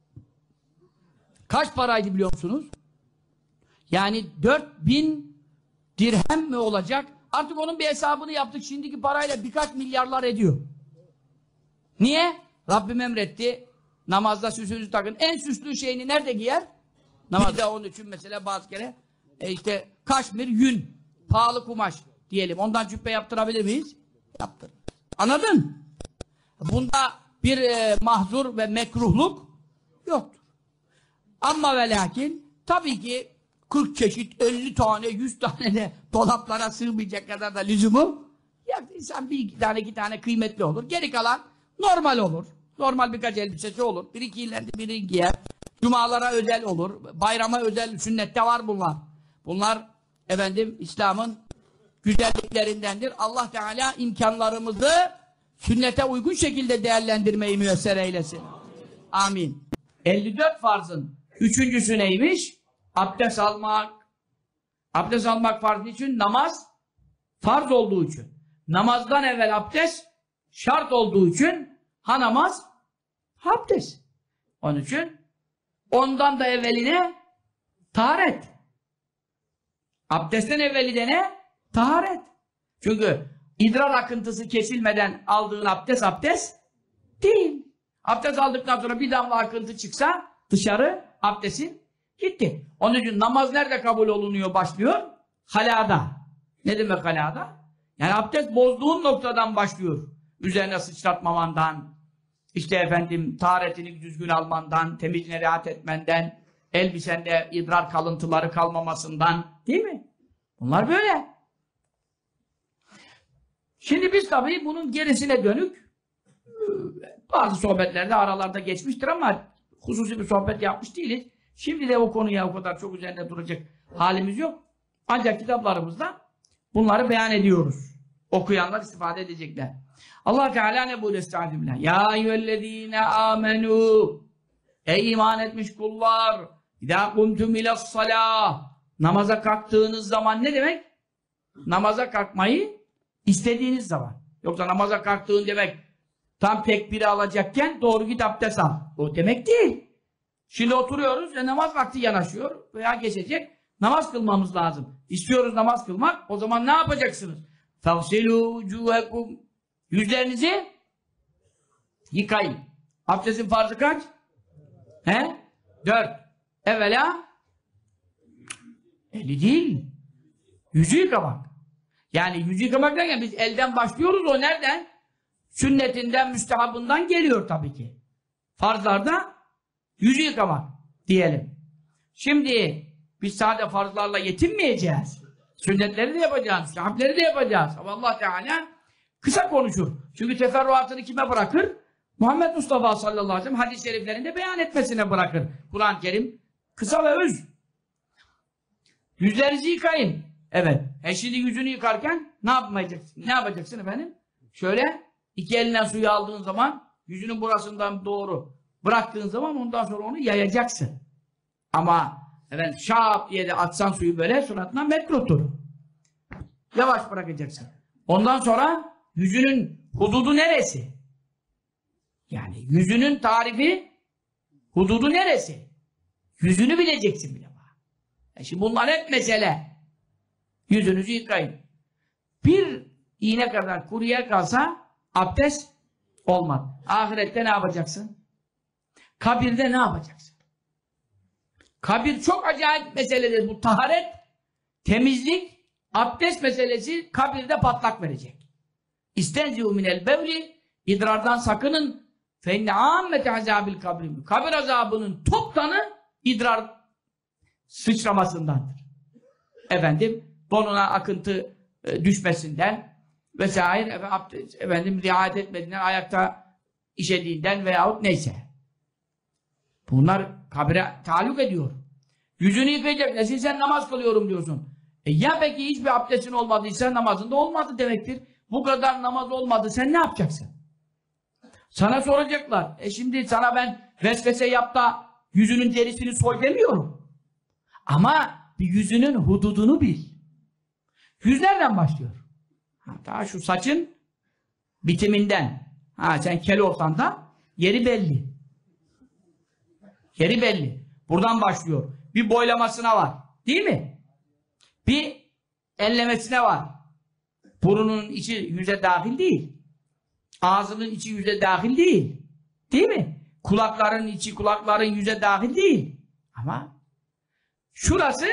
Kaç paraydı biliyor musunuz? Yani 4000 dirhem mi olacak? Artık onun bir hesabını yaptık. Şimdiki parayla birkaç milyarlar ediyor. Niye? Rabbim emretti. Namazda süsünüzü takın. En süslü şeyini nerede giyer? Namazda onun için mesela bazı kere işte kaşmir, yün, pahalı kumaş diyelim. Ondan cübbe yaptırabilir miyiz? Yaptır. Anladın? Bunda bir mahzur ve mekruhluk yoktur. Ama ve lakin tabii ki 40 çeşit, 50 tane, 100 tane de dolaplara sığmayacak kadar da lüzumu ya insan bir iki tane kıymetli olur. Geri kalan normal olur. Normal birkaç elbisesi olur. Bir iki ileride biri giyer. Cumalara özel olur. Bayrama özel, sünnette var bunlar. Bunlar efendim İslam'ın güzelliklerindendir. Allah Teala imkanlarımızı sünnete uygun şekilde değerlendirmeyi müyesser eylesin. Amin. 54 farzın üçüncüsü neymiş? Abdest almak. Abdest almak farz için, namaz farz olduğu için. Namazdan evvel abdest şart olduğu için namaz abdest. Onun için ondan da evveline taharet. Abdestten evveli de ne? Taharet. Çünkü idrar akıntısı kesilmeden aldığın abdest değil. Abdest aldıktan sonra bir damla akıntı çıksa dışarı abdestin gitti. Onun için namaz nerede kabul olunuyor, başlıyor? Halada. Ne demek halada? Yani abdest bozduğun noktadan başlıyor. Üzerine sıçratmamandan, işte efendim taharetini düzgün almandan, temizliğine riayet etmenden, elbisende idrar kalıntıları kalmamasından, değil mi? Bunlar böyle. Şimdi biz tabii bunun gerisine dönük bazı sohbetlerde aralarda geçmiştir ama hususi bir sohbet yapmış değiliz. Şimdi de o konuya o kadar çok üzerinde duracak halimiz yok. Ancak kitaplarımızda bunları beyan ediyoruz. Okuyanlar istifade edecekler. Allah Teala ne buyuruyor? Estağfirullah. Ya eyyühellezine amenu. Ey iman etmiş kullar. İzâ kumtum ile's-salâh. Namaza kalktığınız zaman ne demek? Namaza kalkmayı istediğiniz zaman. Yoksa namaza kalktığın demek tam tekbiri alacakken doğru git abdest al. O demek değil. Şimdi oturuyoruz ve namaz vakti yanaşıyor veya geçecek. Namaz kılmamız lazım. İstiyoruz namaz kılmak. O zaman ne yapacaksınız? فَغْسِلُوا وُجُوهَكُمْ. Yüzlerinizi yıkayın. Abdestin farzı kaç? 4. Evvela 50 değil. Yüzü yıkamak. Yani yüzü yıkamak derken biz elden başlıyoruz. O nereden? Sünnetinden, müstehabından geliyor tabii ki. Farzlarda yüzü yıkamak diyelim. Şimdi biz sadece farzlarla yetinmeyeceğiz. Sünnetleri de yapacağız, müstehapleri de yapacağız. Ama Allah Teala kısa konuşur. Çünkü teferruatını kime bırakır? Muhammed Mustafa sallallahu aleyhi ve sellem hadis-i şeriflerinde beyan etmesine bırakır. Kur'an-ı Kerim kısa ve öz. Yüzlerinizi yıkayın. Evet. Şimdi yüzünü yıkarken ne yapmayacaksın? Ne yapacaksın efendim? Şöyle iki elinden suyu aldığın zaman yüzünün burasından doğru bıraktığın zaman ondan sonra onu yayacaksın. Ama efendim şap diye de atsan suyu böyle suratına mekruhtur. Yavaş bırakacaksın. Ondan sonra yüzünün hududu neresi? Yani yüzünün tarifi hududu neresi? Yüzünü bileceksin bile. Şimdi bunlar hep mesele. Yüzünüzü yıkayın. Bir iğne kadar kuru yer kalsa Abdest olmaz. Ahirette ne yapacaksın? Kabirde ne yapacaksın? Kabir çok acayip meseledir. Bu taharet, temizlik, abdest meselesi kabirde patlak verecek. İstenzi'u minel bevli, idrardan sakının. Fe inne âmmete azâbil kabri. Kabir azabının toptanı idrar sıçramasındandır. Efendim, donuna akıntı düşmesinden vesaire, efendim riayet etmediğinden, ayakta işediğinden veyahut neyse. Bunlar kabire taalluk ediyor. Yüzünü yıkayacak. Nesin sen namaz kılıyorum diyorsun. Ya peki hiçbir abdestin olmadıysa namazında olmadı demektir. Bu kadar namaz olmadı. Sen ne yapacaksın? Sana soracaklar. Şimdi sana ben vesvese yap da yüzünün derisini soy demiyorum. Ama bir yüzünün hududunu bil. Yüz nereden başlıyor? Daha şu saçın bitiminden. Sen kel olsan da yeri belli. Yeri belli. Buradan başlıyor. Bir boylamasına var. Değil mi? Bir ellemesine var. Burunun içi yüze dahil değil. Ağzının içi yüze dahil değil. Değil mi? Kulakların içi, kulakların yüze dahil değil. Ama şurası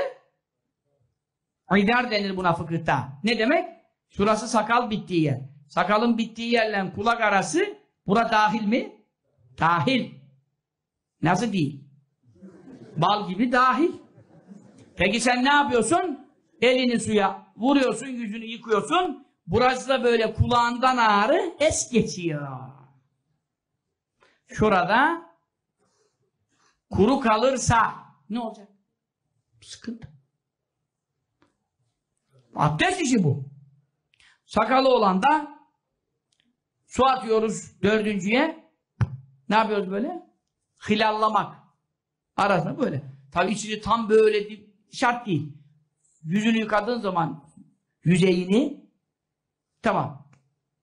idar denir buna fıkıhta. Ne demek? Şurası sakal bittiği yer. Sakalın bittiği yerle kulak arası bura dahil mi? Dahil. Nasıl değil? Bal gibi dahil. Peki sen ne yapıyorsun? Elini suya vuruyorsun, yüzünü yıkıyorsun. Burası da böyle kulağından ağrı es geçiyor. Şurada kuru kalırsa ne olacak? Sıkıntı. Abdest işi bu. Sakalı olan da su atıyoruz dördüncüye. Ne yapıyoruz böyle? Hilallamak. Arasında böyle. Tabii içini tam böyle şart değil. Yüzünü yıkadığın zaman yüzeyini tamam.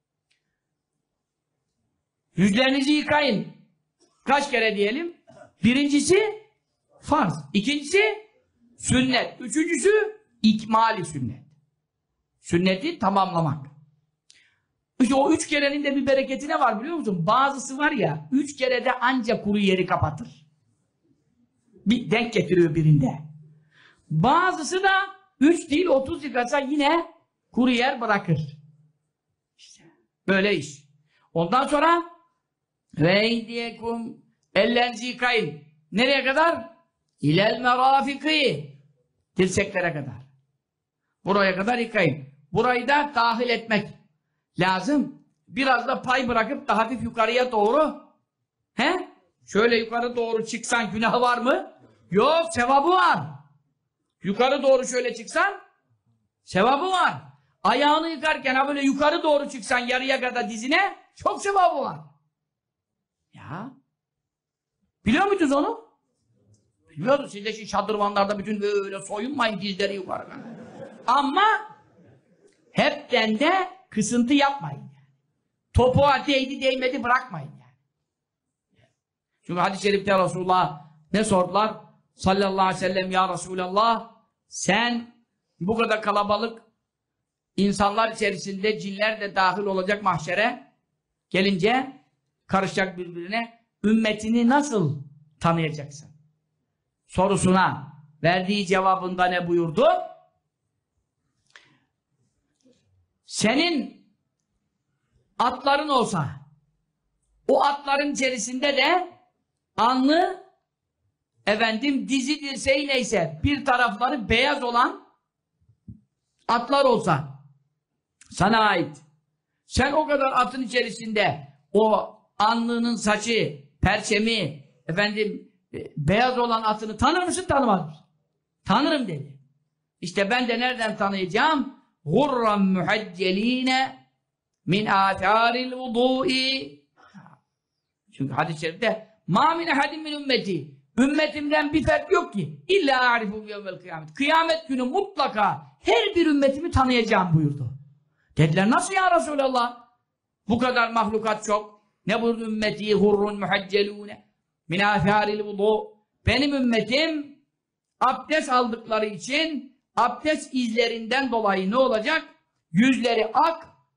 Yüzlerinizi yıkayın. Kaç kere diyelim? Birincisi farz. İkincisi sünnet. Üçüncüsü ikmali sünnet. Sünneti tamamlamak. İşte o 3 kerenin de bir bereketi ne var biliyor musun? Bazısı var ya 3 kerede ancak kuru yeri kapatır. Bir denk getiriyor birinde. Bazısı da 3 değil 30 yıkasa yine kuru yer bırakır. İşte böyle iş. Ondan sonra veydiyekum ellerinizi yıkayın. Nereye kadar? İlel merafiki. Dirseklere kadar. Buraya kadar yıkayın. Burayı da dahil etmek lazım. Biraz da pay bırakıp da hafif yukarıya doğru şöyle yukarı doğru çıksan günah var mı? Yok, sevabı var. Yukarı doğru şöyle çıksan sevabı var. Ayağını yıkarken böyle yukarı doğru çıksan yarıya kadar dizine çok sevabı var. Ya. Biliyor muydunuz onu? Bilmiyordunuz. Siz de şimdi şadırvanlarda bütün böyle soyunmayın dizleri yukarı. Ama hepten de kısıntı yapmayın. Topuğa değdi değmedi bırakmayın. Çünkü hadis-i şerifte Resulullah ne sordular? Sallallahu aleyhi ve sellem ya Resulallah sen bu kadar kalabalık insanlar içerisinde cinler de dahil olacak mahşere gelince karışacak birbirine ümmetini nasıl tanıyacaksın? Sorusuna verdiği cevabında ne buyurdu? Senin atların olsa o atların içerisinde de alnı dizi dirseği neyse bir tarafları beyaz olan atlar olsa sana ait. Sen o kadar atın içerisinde o alnının saçı, perçemi beyaz olan atını tanır mısın, tanımaz mısın? Tanırım dedi. İşte ben de nereden tanıyacağım? Gurran muhacceline min âthâril vudû'i. Çünkü hadis-i şerifte mâ min ehadin min ümmeti. Ümmetimden bir fert yok ki. İlla a'rifû yevmel kıyamet. Kıyamet günü mutlaka her bir ümmetimi tanıyacağım buyurdu. Dediler nasıl ya Resulallah? Bu kadar mahlukat çok. Ne buyurdu ümmeti hurrun muhaccelûne min âthâril vudû. Benim ümmetim abdest aldıkları için abdest izlerinden dolayı ne olacak? Yüzleri ak,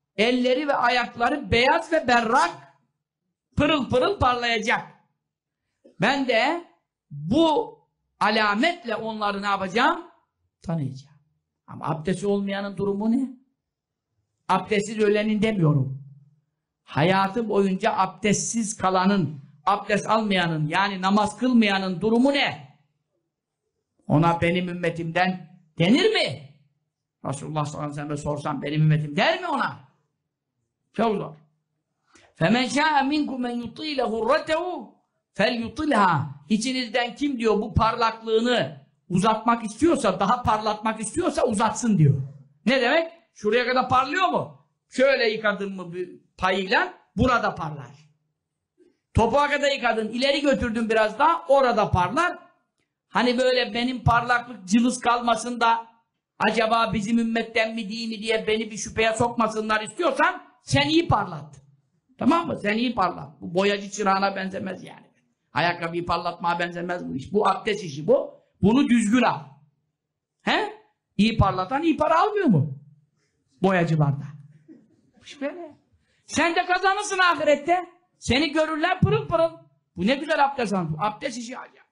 elleri ve ayakları beyaz ve berrak, pırıl pırıl parlayacak. Ben de bu alametle onları ne yapacağım? Tanıyacağım. Ama abdesti olmayanın durumu ne? Abdestsiz ölenin demiyorum. Hayatı boyunca abdestsiz kalanın, abdest almayanın, yani namaz kılmayanın durumu ne? Ona benim ümmetimden denir mi? Resulullah sallallahu aleyhi ve sellem'e sorsam benim ümmetim der mi ona? Çok zor. فَمَنْ شَاءَ مِنْكُمْ مَنْ يُطِيلَ هُرَّتَهُ فَلْيُطِلْهَا. İçinizden kim diyor bu parlaklığını uzatmak istiyorsa, daha parlatmak istiyorsa uzatsın diyor. Ne demek? Şuraya kadar parlıyor mu? Şöyle yıkadın mı bir payıyla burada parlar. Topuğa kadar yıkadın, ileri götürdün biraz daha, orada parlar. Hani böyle benim parlaklık cılız kalmasın da acaba bizim ümmetten mi değil mi diye beni bir şüpheye sokmasınlar istiyorsan sen iyi parlat. Tamam mı? Sen iyi parlat. Bu boyacı çırağına benzemez yani. Ayakkabıyı parlatmaya benzemez bu iş. Bu abdest işi bu. Bunu düzgün al. He? İyi parlatan iyi para almıyor mu? Boyacılarda. Böyle. Sen de kazanırsın ahirette. Seni görürler pırıl pırıl. Bu ne güzel abdest alan. Abdest işi acayip.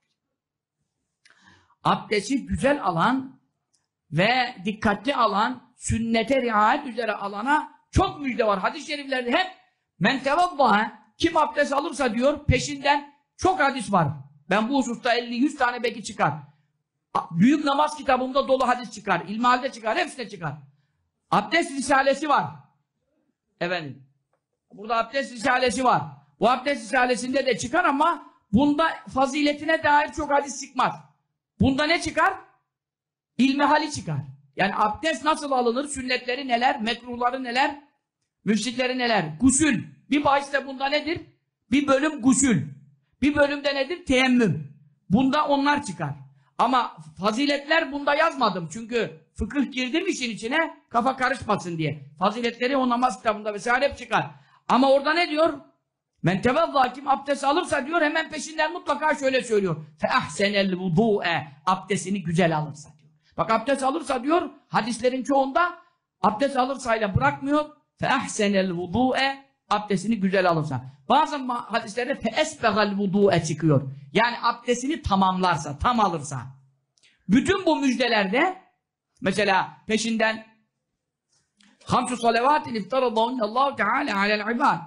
Abdesti güzel alan ve dikkatli alan, sünnete riayet üzere alana çok müjde var. Hadis-i şeriflerde hep men tevaddaha, kim abdest alırsa diyor, peşinden çok hadis var. Ben bu hususta 50-100 tane belki çıkar. Büyük namaz kitabımda dolu hadis çıkar. İlmihalde çıkar, hepsine çıkar. Abdest risalesi var. Efendim. Burada abdest risalesi var. Bu abdest risalesinde de çıkar ama bunda faziletine dair çok hadis çıkmaz. Bunda ne çıkar? İlmihali çıkar. Yani abdest nasıl alınır? Sünnetleri neler? Mekruhları neler? Müfsitleri neler? Gusül. Bir bahiste bunda nedir? Bir bölüm gusül. Bir bölümde nedir? Teyemmüm. Bunda onlar çıkar. Ama faziletler bunda yazmadım. Çünkü fıkıh girdim işin içine kafa karışmasın diye. Faziletleri o namaz kitabında vesaire hep çıkar. Ama orada ne diyor? Men tevazzâ, kim abdest alırsa diyor, hemen peşinden mutlaka şöyle söylüyor. Fe ahsenel vudû'e, abdestini güzel alırsa diyor. Bak abdest alırsa diyor, hadislerin çoğunda abdest alırsayla bırakmıyor. Fe ahsenel vudû'e, abdestini güzel alırsa. Bazı hadislerde fe esbegal vudû'e çıkıyor. Yani abdestini tamamlarsa, tam alırsa. Bütün bu müjdelerde mesela peşinden hamsu salavatin iftaradahunallahu teâlâ alel ibâd.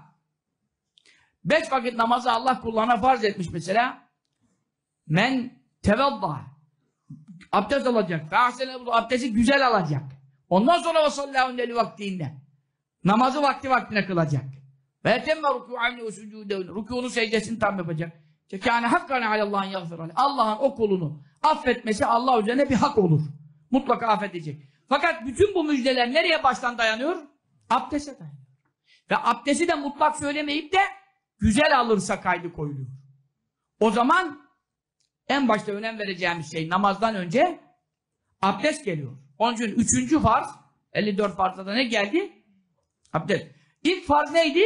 5 vakit namazı Allah kullarına farz etmiş mesela. Men tevadda, abdest alacak. Abdesti güzel alacak. Ondan sonra vasallahu aleyhi vaktiinde namazı vaktine kılacak. Ve temme rükû'avni ve sucûdevni, rükûnu secdesini tam yapacak. Kâne hakkâne alallâhin yagfirâne. Allah'ın o kulunu affetmesi Allah üzerine bir hak olur. Mutlaka affedecek. Fakat bütün bu müjdeler nereye baştan dayanıyor? Abdeste dayanıyor. Ve abdesti de mutlak söylemeyip de güzel alırsa kaydı koyuluyor. O zaman en başta önem vereceğimiz şey namazdan önce abdest geliyor. Onun için 3. farz, 54 farzda da ne geldi? Abdest. İlk farz neydi?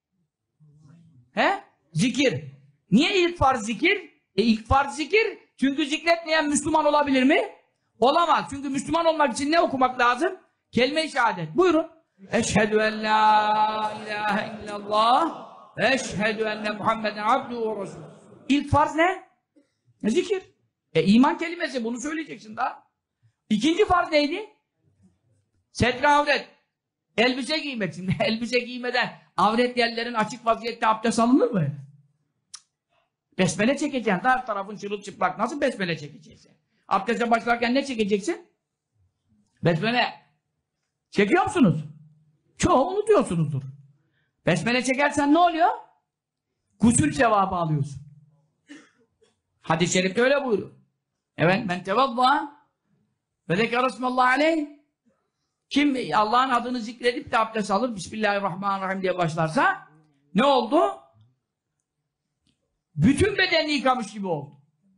He? Zikir. Niye ilk farz zikir? İlk farz zikir. Çünkü zikretmeyen Müslüman olabilir mi? Olamaz. Çünkü Müslüman olmak için ne okumak lazım? Kelime-i şehadet. Buyurun. Eşhedü en la ilahe illallah eşhedü enne Muhammeden abduhu ve resulü. İlk farz ne? Zikir. İman kelimesi, bunu söyleyeceksin daha. 2. farz neydi? Setre avret. Elbise giymek. Şimdi elbise giymeden avret yerlerin açık vaziyette abdest alınır mı? Besmele çekeceksin. Her tarafın çırılçıplak. Nasıl besmele çekeceksin? Abdeste başlarken ne çekeceksin? Besmele. Çekiyor musunuz? Çoğu unutuyorsunuzdur. Besmele çekersen ne oluyor? Gusül sevabı alıyorsun. Hadis-i şerifte öyle buyuruyor. Evet, men tevadda ve zekerasmallahu aleyh, kim Allah'ın adını zikredip de abdest alır, Bismillahirrahmanirrahim diye başlarsa ne oldu? Bütün bedenini yıkamış gibi oldu.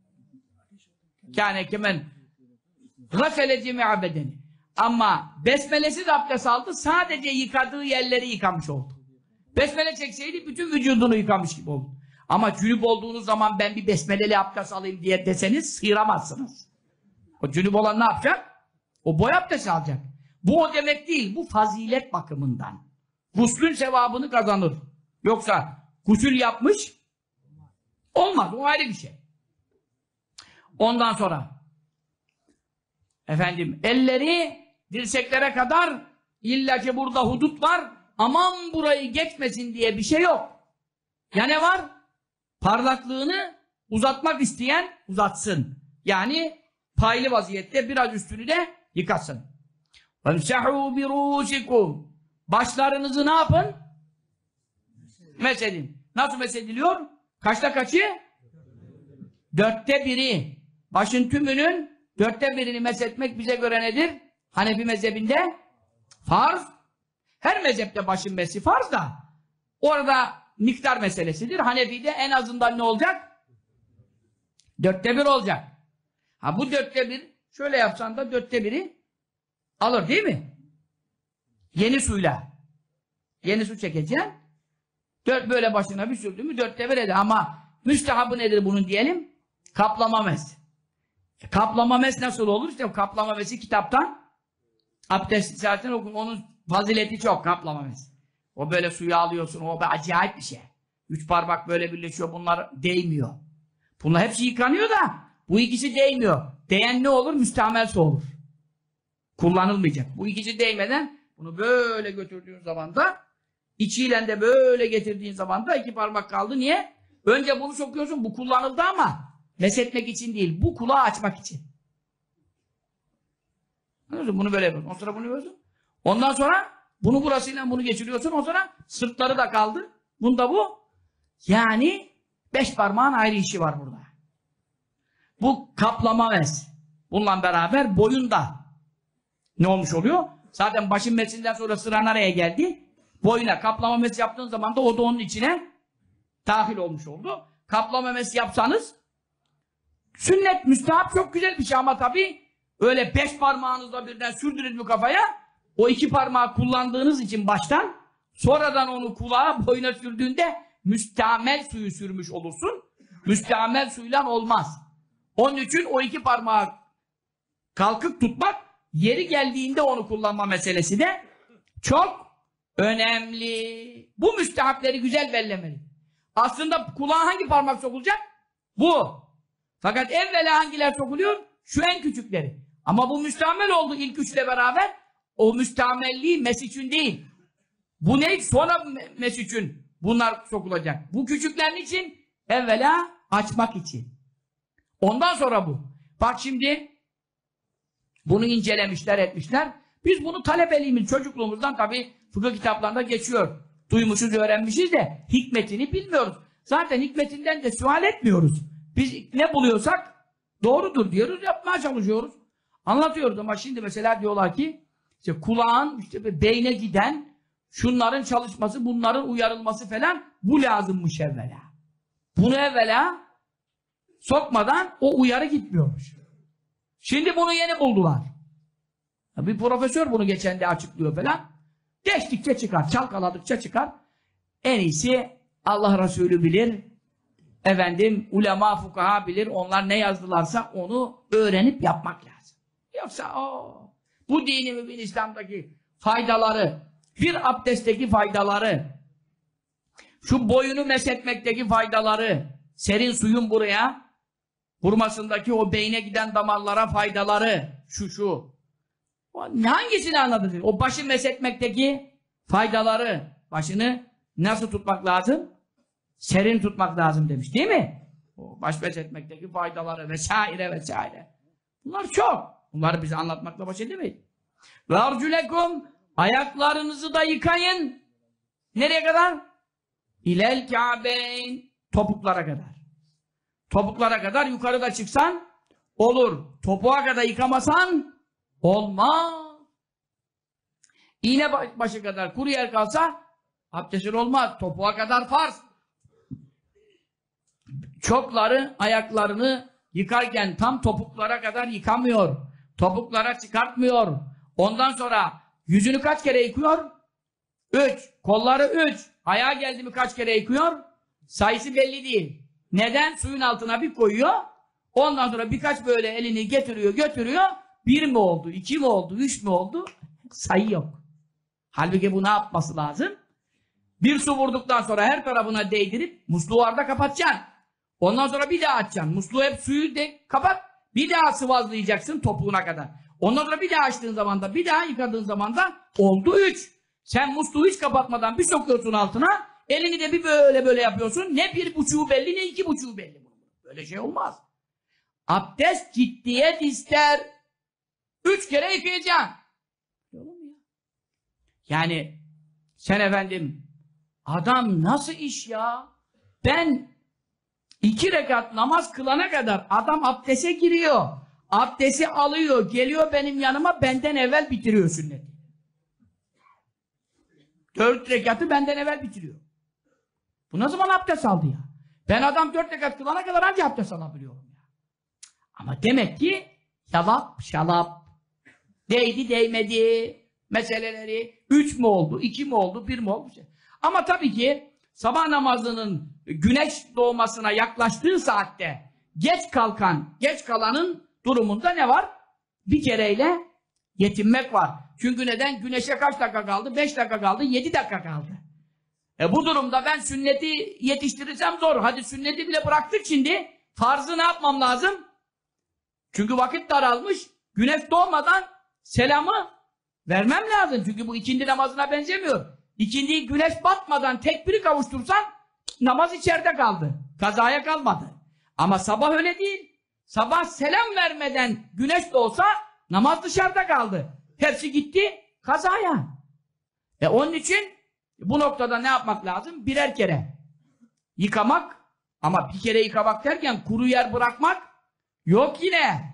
Yani kemen gâsele cemi'a bedeni. Ama besmelesiz abdest aldı, sadece yıkadığı yerleri yıkamış oldu. Besmele çekseydi bütün vücudunu yıkamış gibi oldu. Ama cünüp olduğunuz zaman ben bir besmeleli abdest alayım diye deseniz sıyıramazsınız. O cünüp olan ne yapacak? O boy abdesti alacak. Bu o demek değil, bu fazilet bakımından. Guslün sevabını kazanır. Yoksa gusül yapmış olmaz. O ayrı bir şey. Ondan sonra efendim elleri dirseklere kadar illa ki burada hudut var. Aman burayı geçmesin diye bir şey yok. Ya ne var? Parlaklığını uzatmak isteyen uzatsın. Yani paylı vaziyette biraz üstünü de yıkasın. وَمْسَحُوا بِرُوسِكُمْ Başlarınızı ne yapın? Mesedin. Nasıl mesediliyor? Kaçta kaçı? 1/4. Başın tümünün 1/4'ini mesetmek bize göre nedir? Hanefi mezhebinde farz. Her mezhepte başın mesi farz da orada miktar meselesidir. Hanefi'de en azından ne olacak? 1/4 olacak. Ha bu 1/4 şöyle yapsan da 1/4'i alır değil mi? Yeni suyla. Yeni su çekeceksin. Böyle başına bir sürdü mü 1/4 eder. Ama müstehabı nedir bunun diyelim? Kaplama mes. Kaplama mes nasıl olur? İşte kaplama mesi kitaptan abdest zaten onun fazileti çok kaplama mes. O böyle suyu alıyorsun. O acayip bir şey. 3 parmak böyle birleşiyor. Bunlar değmiyor. Bunlar hepsi yıkanıyor da bu ikisi değmiyor. Değen ne olur? Müstamel su olur. Kullanılmayacak. Bu ikisi değmeden bunu böyle götürdüğün zaman da içiyle de böyle getirdiğin zaman da 2 parmak kaldı. Niye? Önce bunu sokuyorsun. Bu kullanıldı ama mesetmek için değil. Bu kulağı açmak için. Bunu böyle yapıyorsun. Ondan sonra bunu yapıyorsun. Ondan sonra bunu burasıyla bunu geçiriyorsun. Ondan sonra sırtları da kaldı. Bunda bu. Yani 5 parmağın ayrı işi var burada. Bu kaplama mes. Bununla beraber boyunda ne olmuş oluyor? Zaten başın mesinden sonra sıra nereye geldi? Boyuna kaplama mes yaptığın zaman da o da onun içine dahil olmuş oldu. Kaplama mes yapsanız sünnet, müstahap çok güzel bir şey ama tabii öyle 5 parmağınızla birden sürdünüz mü kafaya o 2 parmağı kullandığınız için baştan sonradan onu kulağa boyuna sürdüğünde müstamel suyu sürmüş olursun. Müstamel suyla olmaz. Onun için o 2 parmağı kalkıp tutmak yeri geldiğinde onu kullanma meselesi de çok önemli. Bu müstehapleri güzel bellemeli. Aslında kulağa hangi parmak sokulacak? Bu. Fakat evvela hangiler sokuluyor? Şu en küçükleri. Ama bu müstamel oldu ilk üçle beraber. O müstamelliği mes için değil. Bu ne? Sonra mes için bunlar sokulacak. Bu küçüklerin için evvela açmak için. Ondan sonra bu. Bak şimdi bunu incelemişler, etmişler. Biz bunu talebeliğimiz, çocukluğumuzdan tabii fıkıh kitaplarında geçiyor. Duymuşuz, öğrenmişiz de hikmetini bilmiyoruz. Zaten hikmetinden de sual etmiyoruz. Biz ne buluyorsak doğrudur diyoruz, yapmaya çalışıyoruz. Anlatıyoruz ama şimdi mesela diyorlar ki işte kulağın işte beyne giden şunların çalışması, bunların uyarılması falan bu lazımmış evvela. Bunu evvela sokmadan o uyarı gitmiyormuş. Şimdi bunu yeni buldular. Bir profesör bunu geçen de açıklıyor falan. Geçtikçe çıkar, çalkaladıkça çıkar. En iyisi Allah Resulü bilir. Efendim, ulema, fukaha bilir. Onlar ne yazdılarsa onu öğrenip yapmak lazım. Yoksa bu dini mübin İslam'daki faydaları, bir abdestteki faydaları, şu boyunu meshetmekteki faydaları, serin suyun buraya vurmasındaki o beyne giden damarlara faydaları, şu. Hangisini anladın? O başı meshetmekteki faydaları, başını nasıl tutmak lazım? Serin tutmak lazım demiş değil mi? O baş meshetmekteki faydaları vesaire vesaire. Bunlar çok. Bunları bize anlatmakla baş edemeyiz. Ve arculekum ayaklarınızı da yıkayın. Nereye kadar? İlel Kâbeyn topuklara kadar. Topuklara kadar yukarıda çıksan olur. Topuğa kadar yıkamasan olmaz. İğne başı kadar kuru yer kalsa abdestin olmaz. Topuğa kadar farz. Çokları ayaklarını yıkarken tam topuklara kadar yıkamıyor. Topuklara çıkartmıyor. Ondan sonra yüzünü kaç kere yıkıyor? 3. Kolları 3. Ayağa geldi mi kaç kere yıkıyor? Sayısı belli değil. Neden? Suyun altına bir koyuyor. Ondan sonra birkaç böyle elini getiriyor, götürüyor. 1 mi oldu? 2 mi oldu? 3 mü oldu? Sayı yok. Halbuki bu ne yapması lazım? Bir su vurduktan sonra her tarafına değdirip musluğu arada kapatacaksın. Ondan sonra bir daha açacaksın. Musluğu hep suyu kapat. Bir daha sıvazlayacaksın topuğuna kadar. Ondan sonra bir daha açtığın zaman da bir daha yıkadığın zaman da oldu 3. Sen musluğu hiç kapatmadan bir sokuyorsun altına. Elini de bir böyle yapıyorsun. Ne 1,5 belli ne 2,5 belli. Böyle şey olmaz. Abdest ciddiyet ister. 3 kere yıkayacaksın. Yani sen efendim adam nasıl iş ya? Ben 2 rekat namaz kılana kadar adam abdeste giriyor. Abdesti alıyor. Geliyor benim yanıma benden evvel bitiriyor sünneti. 4 rekatı benden evvel bitiriyor. Bu ne zaman abdest aldı ya? Ben adam 4 rekat kılana kadar anca abdest alabiliyorum ya. Ama demek ki yalap şalap değdi değmedi meseleleri 3 mü oldu, 2 mi oldu, 1 mi oldu? Ama tabii ki sabah namazının güneş doğmasına yaklaştığı saatte geç kalanın durumunda ne var? Bir kereyle yetinmek var. Çünkü neden? Güneşe kaç dakika kaldı? 5 dakika kaldı, 7 dakika kaldı. Bu durumda ben sünneti yetiştirirsem zor. Hadi sünneti bile bıraktık şimdi. Farzı ne yapmam lazım? Çünkü vakit daralmış. Güneş doğmadan selamı vermem lazım. Çünkü bu ikindi namazına benzemiyor. İkindiyi güneş batmadan tekbiri kavuştursan namaz içeride kaldı. Kazaya kalmadı. Ama sabah öyle değil. Sabah selam vermeden güneş doğsa namaz dışarıda kaldı. Hepsi gitti kazaya. Onun için bu noktada ne yapmak lazım? Birer kere yıkamak, ama bir kere yıkamak derken kuru yer bırakmak yok yine.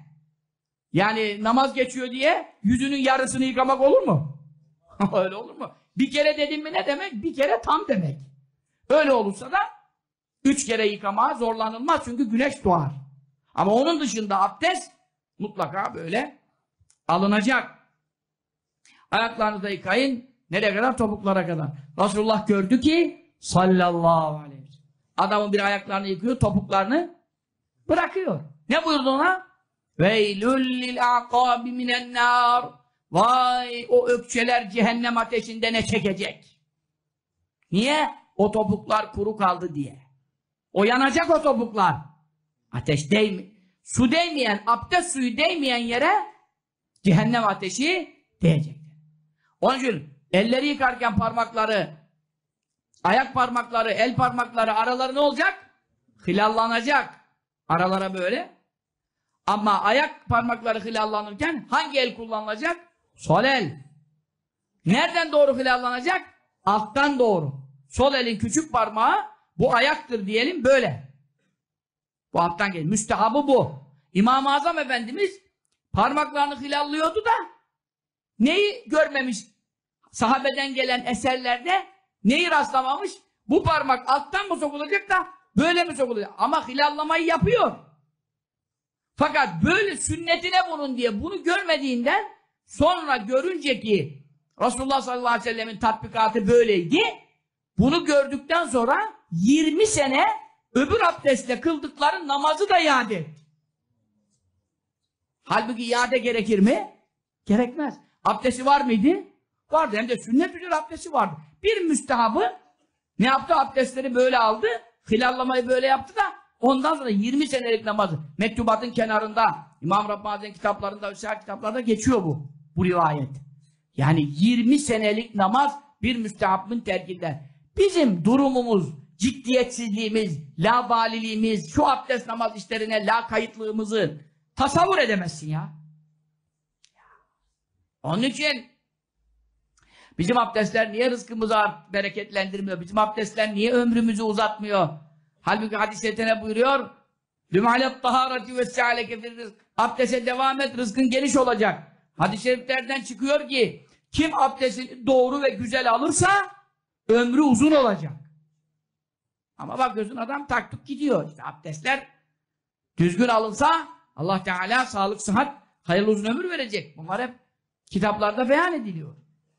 Yani namaz geçiyor diye yüzünün yarısını yıkamak olur mu? Öyle olur mu? Bir kere dedim mi ne demek? Bir kere tam demek. Öyle olursa da 3 kere yıkamaya zorlanılmaz çünkü güneş doğar. Ama onun dışında abdest mutlaka böyle alınacak. Ayaklarınızı da yıkayın. Nereye kadar? Topuklara kadar. Resulullah gördü ki sallallahu aleyhi ve sellem adamın bir ayaklarını yıkıyor, topuklarını bırakıyor. Ne buyurdu ona? Veylül lil aqabi minen nar. Vay o ökçeler cehennem ateşinde ne çekecek? Niye? O topuklar kuru kaldı diye. O yanacak o topuklar. Ateş su değmeyen, abdest suyu değmeyen yere cehennem ateşi değecek. Onun için elleri yıkarken parmakları, ayak parmakları, el parmakları araları ne olacak? Hilallanacak. Aralara böyle. Ama ayak parmakları hilallanırken hangi el kullanılacak? Sol el. Nereden doğru hilallanacak? Alttan doğru. Sol elin küçük parmağı bu ayaktır diyelim böyle. Bu alttan gelir. Müstehabı bu. İmam-ı Azam Efendimiz parmaklarını hilallıyordu da neyi görmemiş? Sahabeden gelen eserlerde neyi rastlamamış? Bu parmak alttan mı sokulacak da böyle mi sokulacak? Ama hilallamayı yapıyor. Fakat böyle sünnetine bunun diye bunu görmediğinden sonra görünce ki Resulullah sallallahu aleyhi ve sellemin tatbikatı böyleydi. Bunu gördükten sonra 20 sene öbür abdestle kıldıkları namazı da iade etti. Halbuki iade gerekir mi? Gerekmez. Abdesti var mıydı? Vardı. Hem de sünnet üzere abdesti vardı. Bir müstehabı ne yaptı? Abdestleri böyle aldı. Hilallamayı böyle yaptı da ondan sonra 20 senelik namazı mektubatın kenarında İmam Rabbani'nin kitaplarında, Üsâ kitaplarda geçiyor bu. Bu rivayet. Yani 20 senelik namaz bir müstehabın terkinden. Bizim durumumuz, ciddiyetsizliğimiz, labaliliğimiz, şu abdest namaz işlerine lakayıtlığımızı tasavvur edemezsin ya. Onun için bizim abdestler niye rızkımızı bereketlendirmiyor? Bizim abdestler niye ömrümüzü uzatmıyor? Halbuki hadis-i ne buyuruyor? Lüm'alet taharati ve se'aleke fir rızk. Abdeste devam et, rızkın geniş olacak. Hadis-i şeriflerden çıkıyor ki kim abdestini doğru ve güzel alırsa ömrü uzun olacak. Ama bakıyorsun adam taktık gidiyor. İşte abdestler düzgün alınsa Allah Teala sağlık, sıhhat, hayırlı uzun ömür verecek. Bunlar hep kitaplarda beyan ediliyor.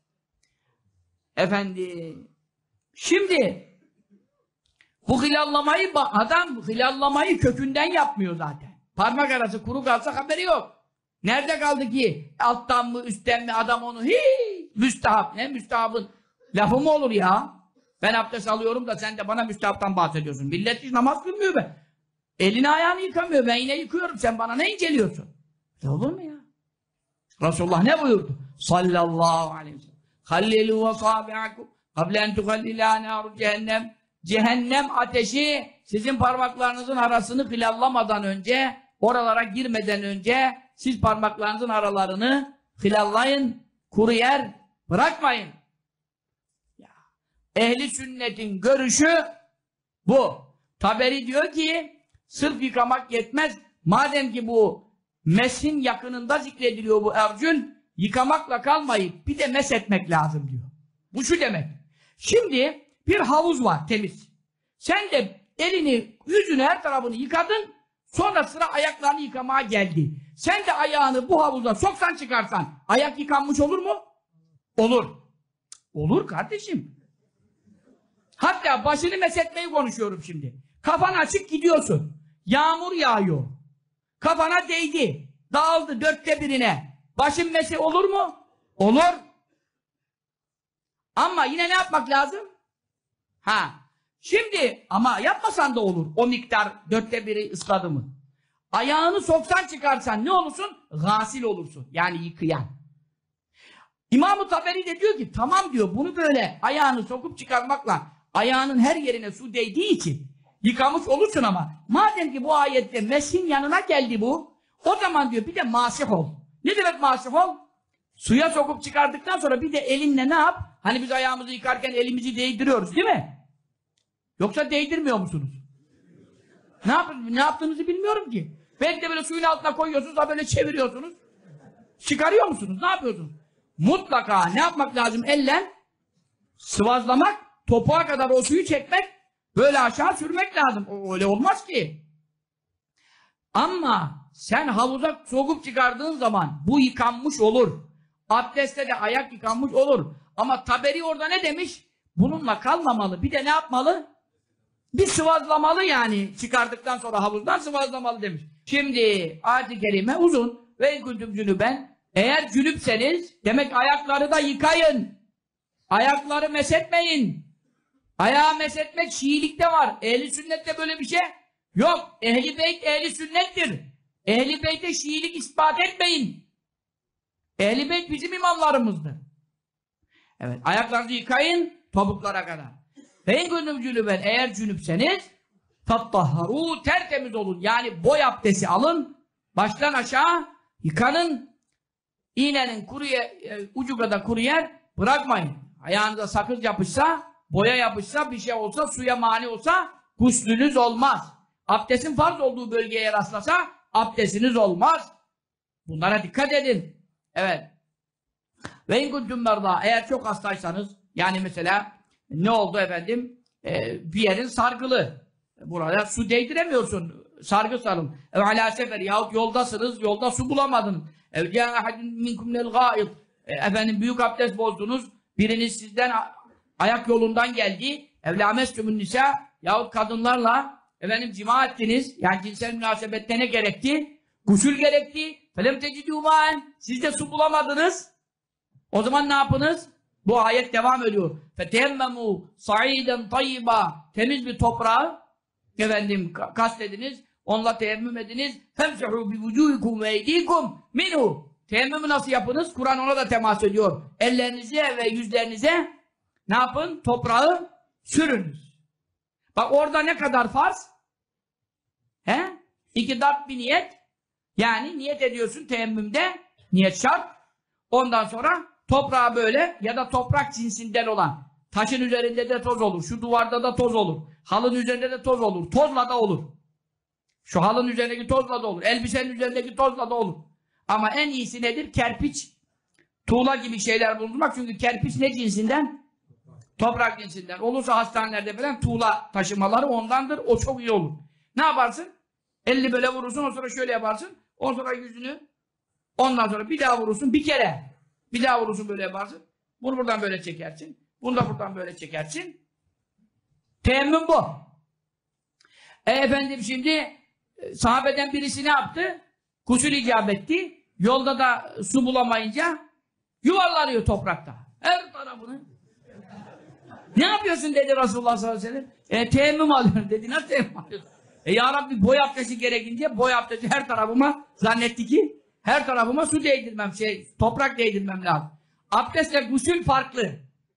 Efendim, şimdi bu hilallamayı adam hilallamayı kökünden yapmıyor zaten. Parmak arası kuru kalsa haberi yok. Nerede kaldı ki alttan mı üstten mi adam onu Müstahap. Ne müstahabın? Lafı mı olur ya? Ben abdest alıyorum da sen de bana müstahaptan bahsediyorsun. Millet hiç namaz kılmıyor be. Elini ayağını yıkamıyor. Ben yine yıkıyorum. Sen bana ne inceliyorsun? Ne olur mu ya? Resulullah ne buyurdu? Sallallahu aleyhi ve sellem. Hallilu ve sabi'akum kable en tuhallilâ nâru cehennem. Cehennem ateşi sizin parmaklarınızın arasını hilallamadan önce, oralara girmeden önce siz parmaklarınızın aralarını hilallayın, kuru yer bırakmayın. Ya. Ehli sünnetin görüşü bu. Taberi diyor ki sırf yıkamak yetmez. Madem ki bu mesin yakınında zikrediliyor bu ercül, yıkamakla kalmayıp bir de meshetmek lazım diyor. Bu şu demek. Şimdi bir havuz var temiz. Sen de elini, yüzünü, her tarafını yıkadın. Sonra sıra ayaklarını yıkamaya geldi. Sen de ayağını bu havuza soksan çıkarsan ayak yıkanmış olur mu? Olur. Olur kardeşim. Hatta başını meshetmeyi konuşuyorum şimdi. Kafan açık gidiyorsun. Yağmur yağıyor. Kafana değdi. Dağıldı 1/4'ine. Başın mesi olur mu? Olur. Ama yine ne yapmak lazım? Ha. Şimdi ama yapmasan da olur. O miktar 1/4'i ısladı mı? Ayağını soksan çıkarsan ne olursun? Gâsil olursun. Yani yıkayan. İmam-ı Taberi de diyor ki tamam diyor bunu böyle ayağını sokup çıkarmakla ayağının her yerine su değdiği için yıkamış olursun ama madem ki bu ayette mesin yanına geldi bu, o zaman diyor bir de masih ol. Ne demek masih ol? Suya sokup çıkardıktan sonra bir de elinle ne yap? Hani biz ayağımızı yıkarken elimizi değdiriyoruz değil mi? Yoksa değdirmiyor musunuz? Ne yaptığınızı bilmiyorum ki. Belki de böyle suyun altına koyuyorsunuz da böyle çeviriyorsunuz. Çıkarıyor musunuz? Ne yapıyorsunuz? Mutlaka ne yapmak lazım? Elle sıvazlamak, topuğa kadar o suyu çekmek, böyle aşağı sürmek lazım. Öyle olmaz ki. Ama sen havuza sokup çıkardığın zaman bu yıkanmış olur. Abdestte de ayak yıkanmış olur. Ama Taberi orada ne demiş? Bununla kalmamalı. Bir de ne yapmalı? Bir sıvazlamalı yani. Çıkardıktan sonra havuzdan sıvazlamalı demiş. Şimdi ayet-i kerime uzun. Ve kuntum cünüben. Eğer cünüpseniz demek ayakları da yıkayın. Ayakları meshetmeyin. Ayağı meshetmek Şiilikte var. Ehli sünnette böyle bir şey yok. Ehli beyt ehli sünnettir. Ehli beyte Şiilik ispat etmeyin. Ehli beyt bizim imamlarımızdır. Evet, ayaklarınızı yıkayın topuklara kadar. En gönlüm cünüben, eğer cünüpseniz fattahharu, tertemiz olun. Yani boy abdesti alın. Baştan aşağı yıkanın. İğnenin ucu kadar kuru yer bırakmayın. Ayağınıza sakız yapışsa, boya yapışsa, bir şey olsa, suya mani olsa guslünüz olmaz. Abdestin farz olduğu bölgeye rastlasa abdestiniz olmaz. Bunlara dikkat edin. Evet. Ve in kuntum merda, eğer çok hastaysanız, yani mesela ne oldu efendim? Bir yerin sargılı. Burada su değdiremiyorsun. Sargı sarın. Ala sefer yahut yoldasınız, yolda su bulamadın. Efendim büyük abdest bozdunuz. Biriniz sizden ayak yolundan geldi. Evlamestümün nisa yahut kadınlarla efendim cima ettiniz. Yani cinsel münasebette ne gerekti? Gusül gerekti. Felem tecidû mâen. Siz de su bulamadınız. O zaman ne yapınız? Bu ayet devam ediyor. فَتَيَمَّمُوا صَعِيدًا طَيِّبًا. Temiz bir toprağı efendim kastediniz. Onunla teyemmüm ediniz. فَمْسَحُوا بِوُجُوهِكُمْ وَاَيْد۪يكُمْ مِنْهُ. Teyemmümü nasıl yapınız? Kur'an ona da temas ediyor. Ellerinize ve yüzlerinize ne yapın? Toprağı sürünüz. Bak orada ne kadar farz? He? 2 dart bir niyet. Yani niyet ediyorsun teyemmümde. Niyet şart. Ondan sonra toprağı böyle ya da toprak cinsinden olan. Taşın üzerinde de toz olur. Şu duvarda da toz olur. Halın üzerinde de toz olur. Tozla da olur. Şu halın üzerindeki tozla da olur. Elbisenin üzerindeki tozla da olur. Ama en iyisi nedir? Kerpiç, tuğla gibi şeyler bulundurmak. Çünkü kerpiç ne cinsinden? Toprak cinsinden. Olursa hastanelerde falan tuğla taşımaları ondandır. O çok iyi olur. Ne yaparsın? Elini böyle vurursun. Ondan sonra şöyle yaparsın. Ondan sonra yüzünü. Ondan sonra bir daha vurursun. Bir kere. Bir daha vurursun böyle yaparsın. Bunu buradan böyle çekersin. Bunu da buradan böyle çekersin. Teyemmüm bu. Efendim şimdi sahabeden birisi ne yaptı? Gusül icap etti. Yolda da su bulamayınca yuvarlanıyor toprakta. Her tarafını. Ne yapıyorsun dedi Resulullah sallallahu aleyhi ve sellem. Teyemmüm alıyorum dedi. Nasıl teyemmüm alıyorsun? Ya Rabbi boy abdesti gerekince boy abdesti her tarafıma zannetti ki her tarafıma su değdirmem, toprak değdirmem lazım. Abdestle gusül farklı.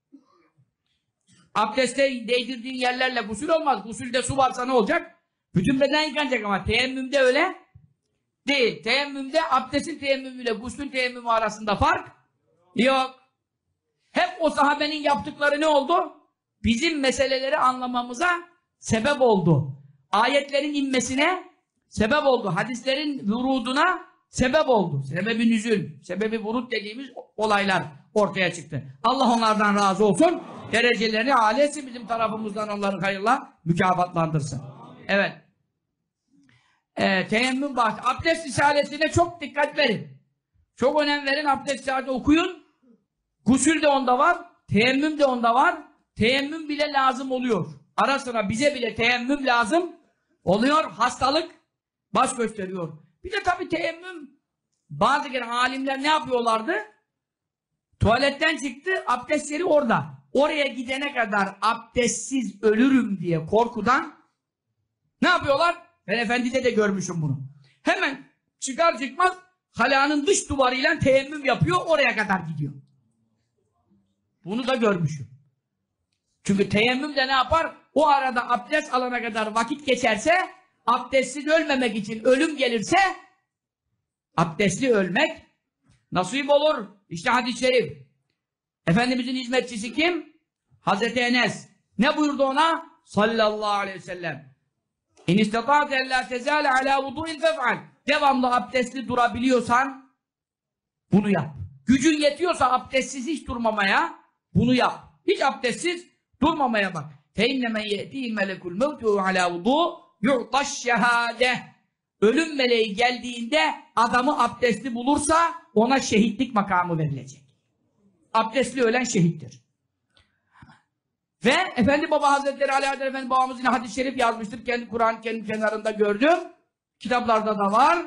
Abdeste değdirdiğin yerlerle gusül olmaz. Gusülde su varsa ne olacak? Bütün beden yıkanacak ama teyemmümde öyle değil. Teyemmümde abdestin teyemmümüyle gusül teyemmümü arasında fark yok. Hep o sahabenin yaptıkları ne oldu? Bizim meseleleri anlamamıza sebep oldu. Ayetlerin inmesine sebep oldu. Hadislerin vuruduna sebep oldu. Sebebi nüzül, sebebi vurud dediğimiz olaylar ortaya çıktı. Allah onlardan razı olsun. Derecelerini âli etsin, bizim tarafımızdan onları hayırla mükafatlandırsın. Evet. Teyemmüm bahsi. Abdest risalesine çok dikkat verin. Çok önem verin. Abdest risalesi okuyun. Gusül de onda var. Teyemmüm de onda var. Teyemmüm bile lazım oluyor. Ara sıra bize bile teyemmüm lazım oluyor. Hastalık baş gösteriyor. Bir de tabii teyemmüm bazı kere alimler ne yapıyorlardı? Tuvaletten çıktı. Abdest yeri orada. Oraya gidene kadar abdestsiz ölürüm diye korkudan ne yapıyorlar? Ben efendide de görmüşüm bunu. Hemen çıkar çıkmaz halanın dış duvarıyla teyemmüm yapıyor. Oraya kadar gidiyor. Bunu da görmüşüm. Çünkü teyemmüm de ne yapar? O arada abdest alana kadar vakit geçerse, abdestsiz ölmemek için ölüm gelirse, abdestli ölmek nasip olur. İşte hadis-i şerif. Efendimizin hizmetçisi kim? Hazreti Enes. Ne buyurdu ona? Sallallahu aleyhi ve sellem. İn istata'te ellâ tezâle alâ vudu'il fef'al. Devamlı abdestli durabiliyorsan bunu yap. Gücün yetiyorsa abdestsiz hiç durmamaya bunu yap. Hiç abdestsiz durmamaya bak. فَاِنَّمَنْ يَأْتِهِ مَلَكُ الْمَوْتُ عَلَى وُضُوء يُعْطَ الشَّهَادَةِ. Ölüm meleği geldiğinde adamı abdestli bulursa ona şehitlik makamı verilecek. Abdestli ölen şehittir. Ve Efendi Baba Hazretleri Ali Adel Efendi babamız yine hadis-i şerif yazmıştır. Kendi Kur'an kendi kenarında gördüm. Kitaplarda da var.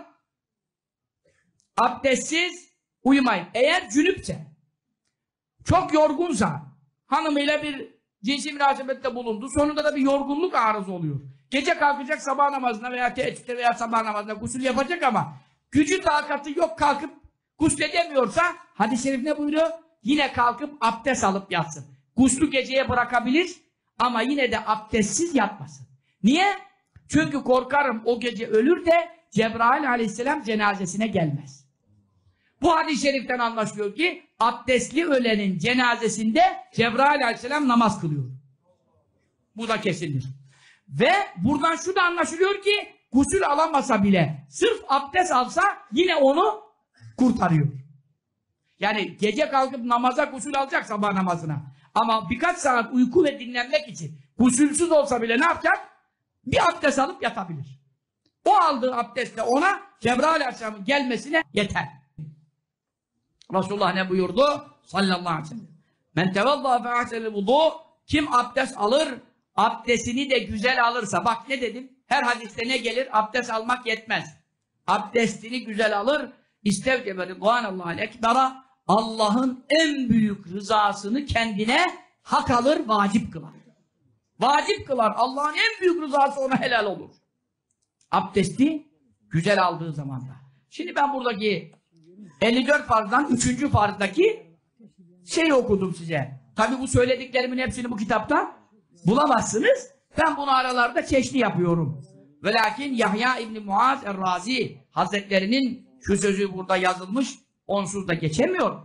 Abdestsiz uyumayın. Eğer cünüpse, çok yorgunsa, hanımıyla bir cinsi münasebette bulundu. Sonunda da bir yorgunluk arızı oluyor. Gece kalkacak sabah namazına veya teheccüde veya sabah namazına gusül yapacak ama gücü takatı yok, kalkıp gusledemiyorsa hadis-i şerif ne buyuruyor? Yine kalkıp abdest alıp yatsın. Guslü geceye bırakabilir ama yine de abdestsiz yatmasın. Niye? Çünkü korkarım o gece ölür de Cebrail aleyhisselam cenazesine gelmez. Bu hadis-i şeriften anlaşılıyor ki abdestli ölenin cenazesinde Cebrail aleyhisselam namaz kılıyor. Bu da kesindir. Ve buradan şu da anlaşılıyor ki gusül alamasa bile sırf abdest alsa yine onu kurtarıyor. Yani gece kalkıp namaza gusül alacak sabah namazına. Ama birkaç saat uyku ve dinlenmek için gusülsüz olsa bile ne yapacak? Bir abdest alıp yatabilir. O aldığı abdestle ona Cebrail aleyhisselamın gelmesine yeter. Resulullah ne buyurdu? Sallallahu aleyhi ve sellem. Men tevaddâ fe ahsenel vudû. Kim abdest alır, abdestini de güzel alırsa. Bak ne dedim? Her hadiste ne gelir? Abdest almak yetmez. Abdestini güzel alır. İstevcebe ridvânallâhil ekbera. Allah'ın en büyük rızasını kendine hak alır, vacip kılar. Vacip kılar. Allah'ın en büyük rızası ona helal olur. Abdesti güzel aldığı zaman da. Şimdi ben buradaki 54 farzdan 3. farzdaki şeyi okudum size. Tabi bu söylediklerimin hepsini bu kitapta bulamazsınız. Ben bunu aralarda çeşni yapıyorum. Ve lakin Yahya İbni Muaz Er-Razi Hazretlerinin şu sözü burada yazılmış, onsuz da geçemiyor.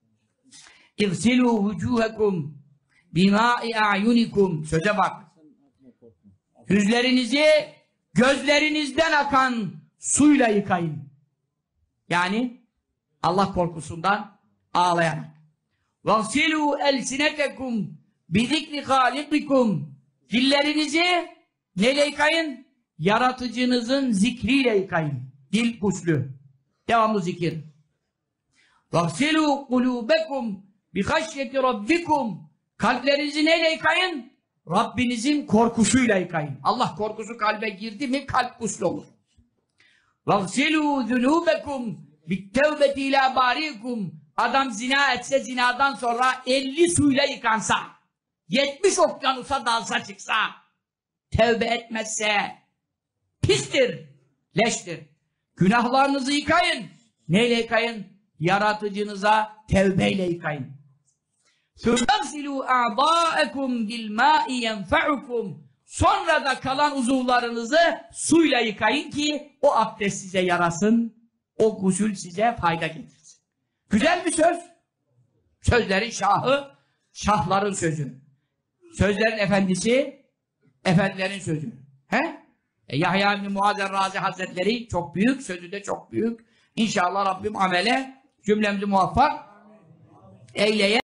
İğsilû vücûhekum bimâ'i a'yunikum. Söze bak. Yüzlerinizi gözlerinizden akan suyla yıkayın. Yani Allah korkusundan ağlayarak. وَغْسِلُوا اَلْسِنَتَكُمْ بِذِكْرِ خَالِقِكُمْ. Dillerinizi neyle yıkayın? Yaratıcınızın zikriyle yıkayın. Dil guslü. Devamlı zikir. وَغْسِلُوا قُلُوبَكُمْ بِخَشْيَةِ رَبِّكُمْ. Kalplerinizi neyle yıkayın? Rabbinizin korkusuyla yıkayın. Allah korkusu kalbe girdi mi kalp guslü olur. وَغْسِلُوا ذُنُوبَكُمْ بِالتَّوْبَةِ اِلَى بَارِيكُمْ. Adam zina etse, zinadan sonra 50 suyla yıkansa, 70 okyanusa dalsa çıksa, tevbe etmezse pistir, leştir. Günahlarınızı yıkayın. Neyle yıkayın? Yaratıcınıza tevbeyle yıkayın. ثُمَغْسِلُوا أَعْضَاءَكُمْ بِالْمَاءِ يَنْفَعُكُمْ Sonra da kalan uzuvlarınızı suyla yıkayın ki o abdest size yarasın, o gusül size fayda getirsin. Güzel bir söz. Sözlerin şahı, şahların sözü. Sözlerin efendisi, efendilerin sözü. He? Yahya İbni Muaz Er-Razi Hazretleri çok büyük, sözü de çok büyük. İnşallah Rabbim amele cümlemizi muvaffak eyleye.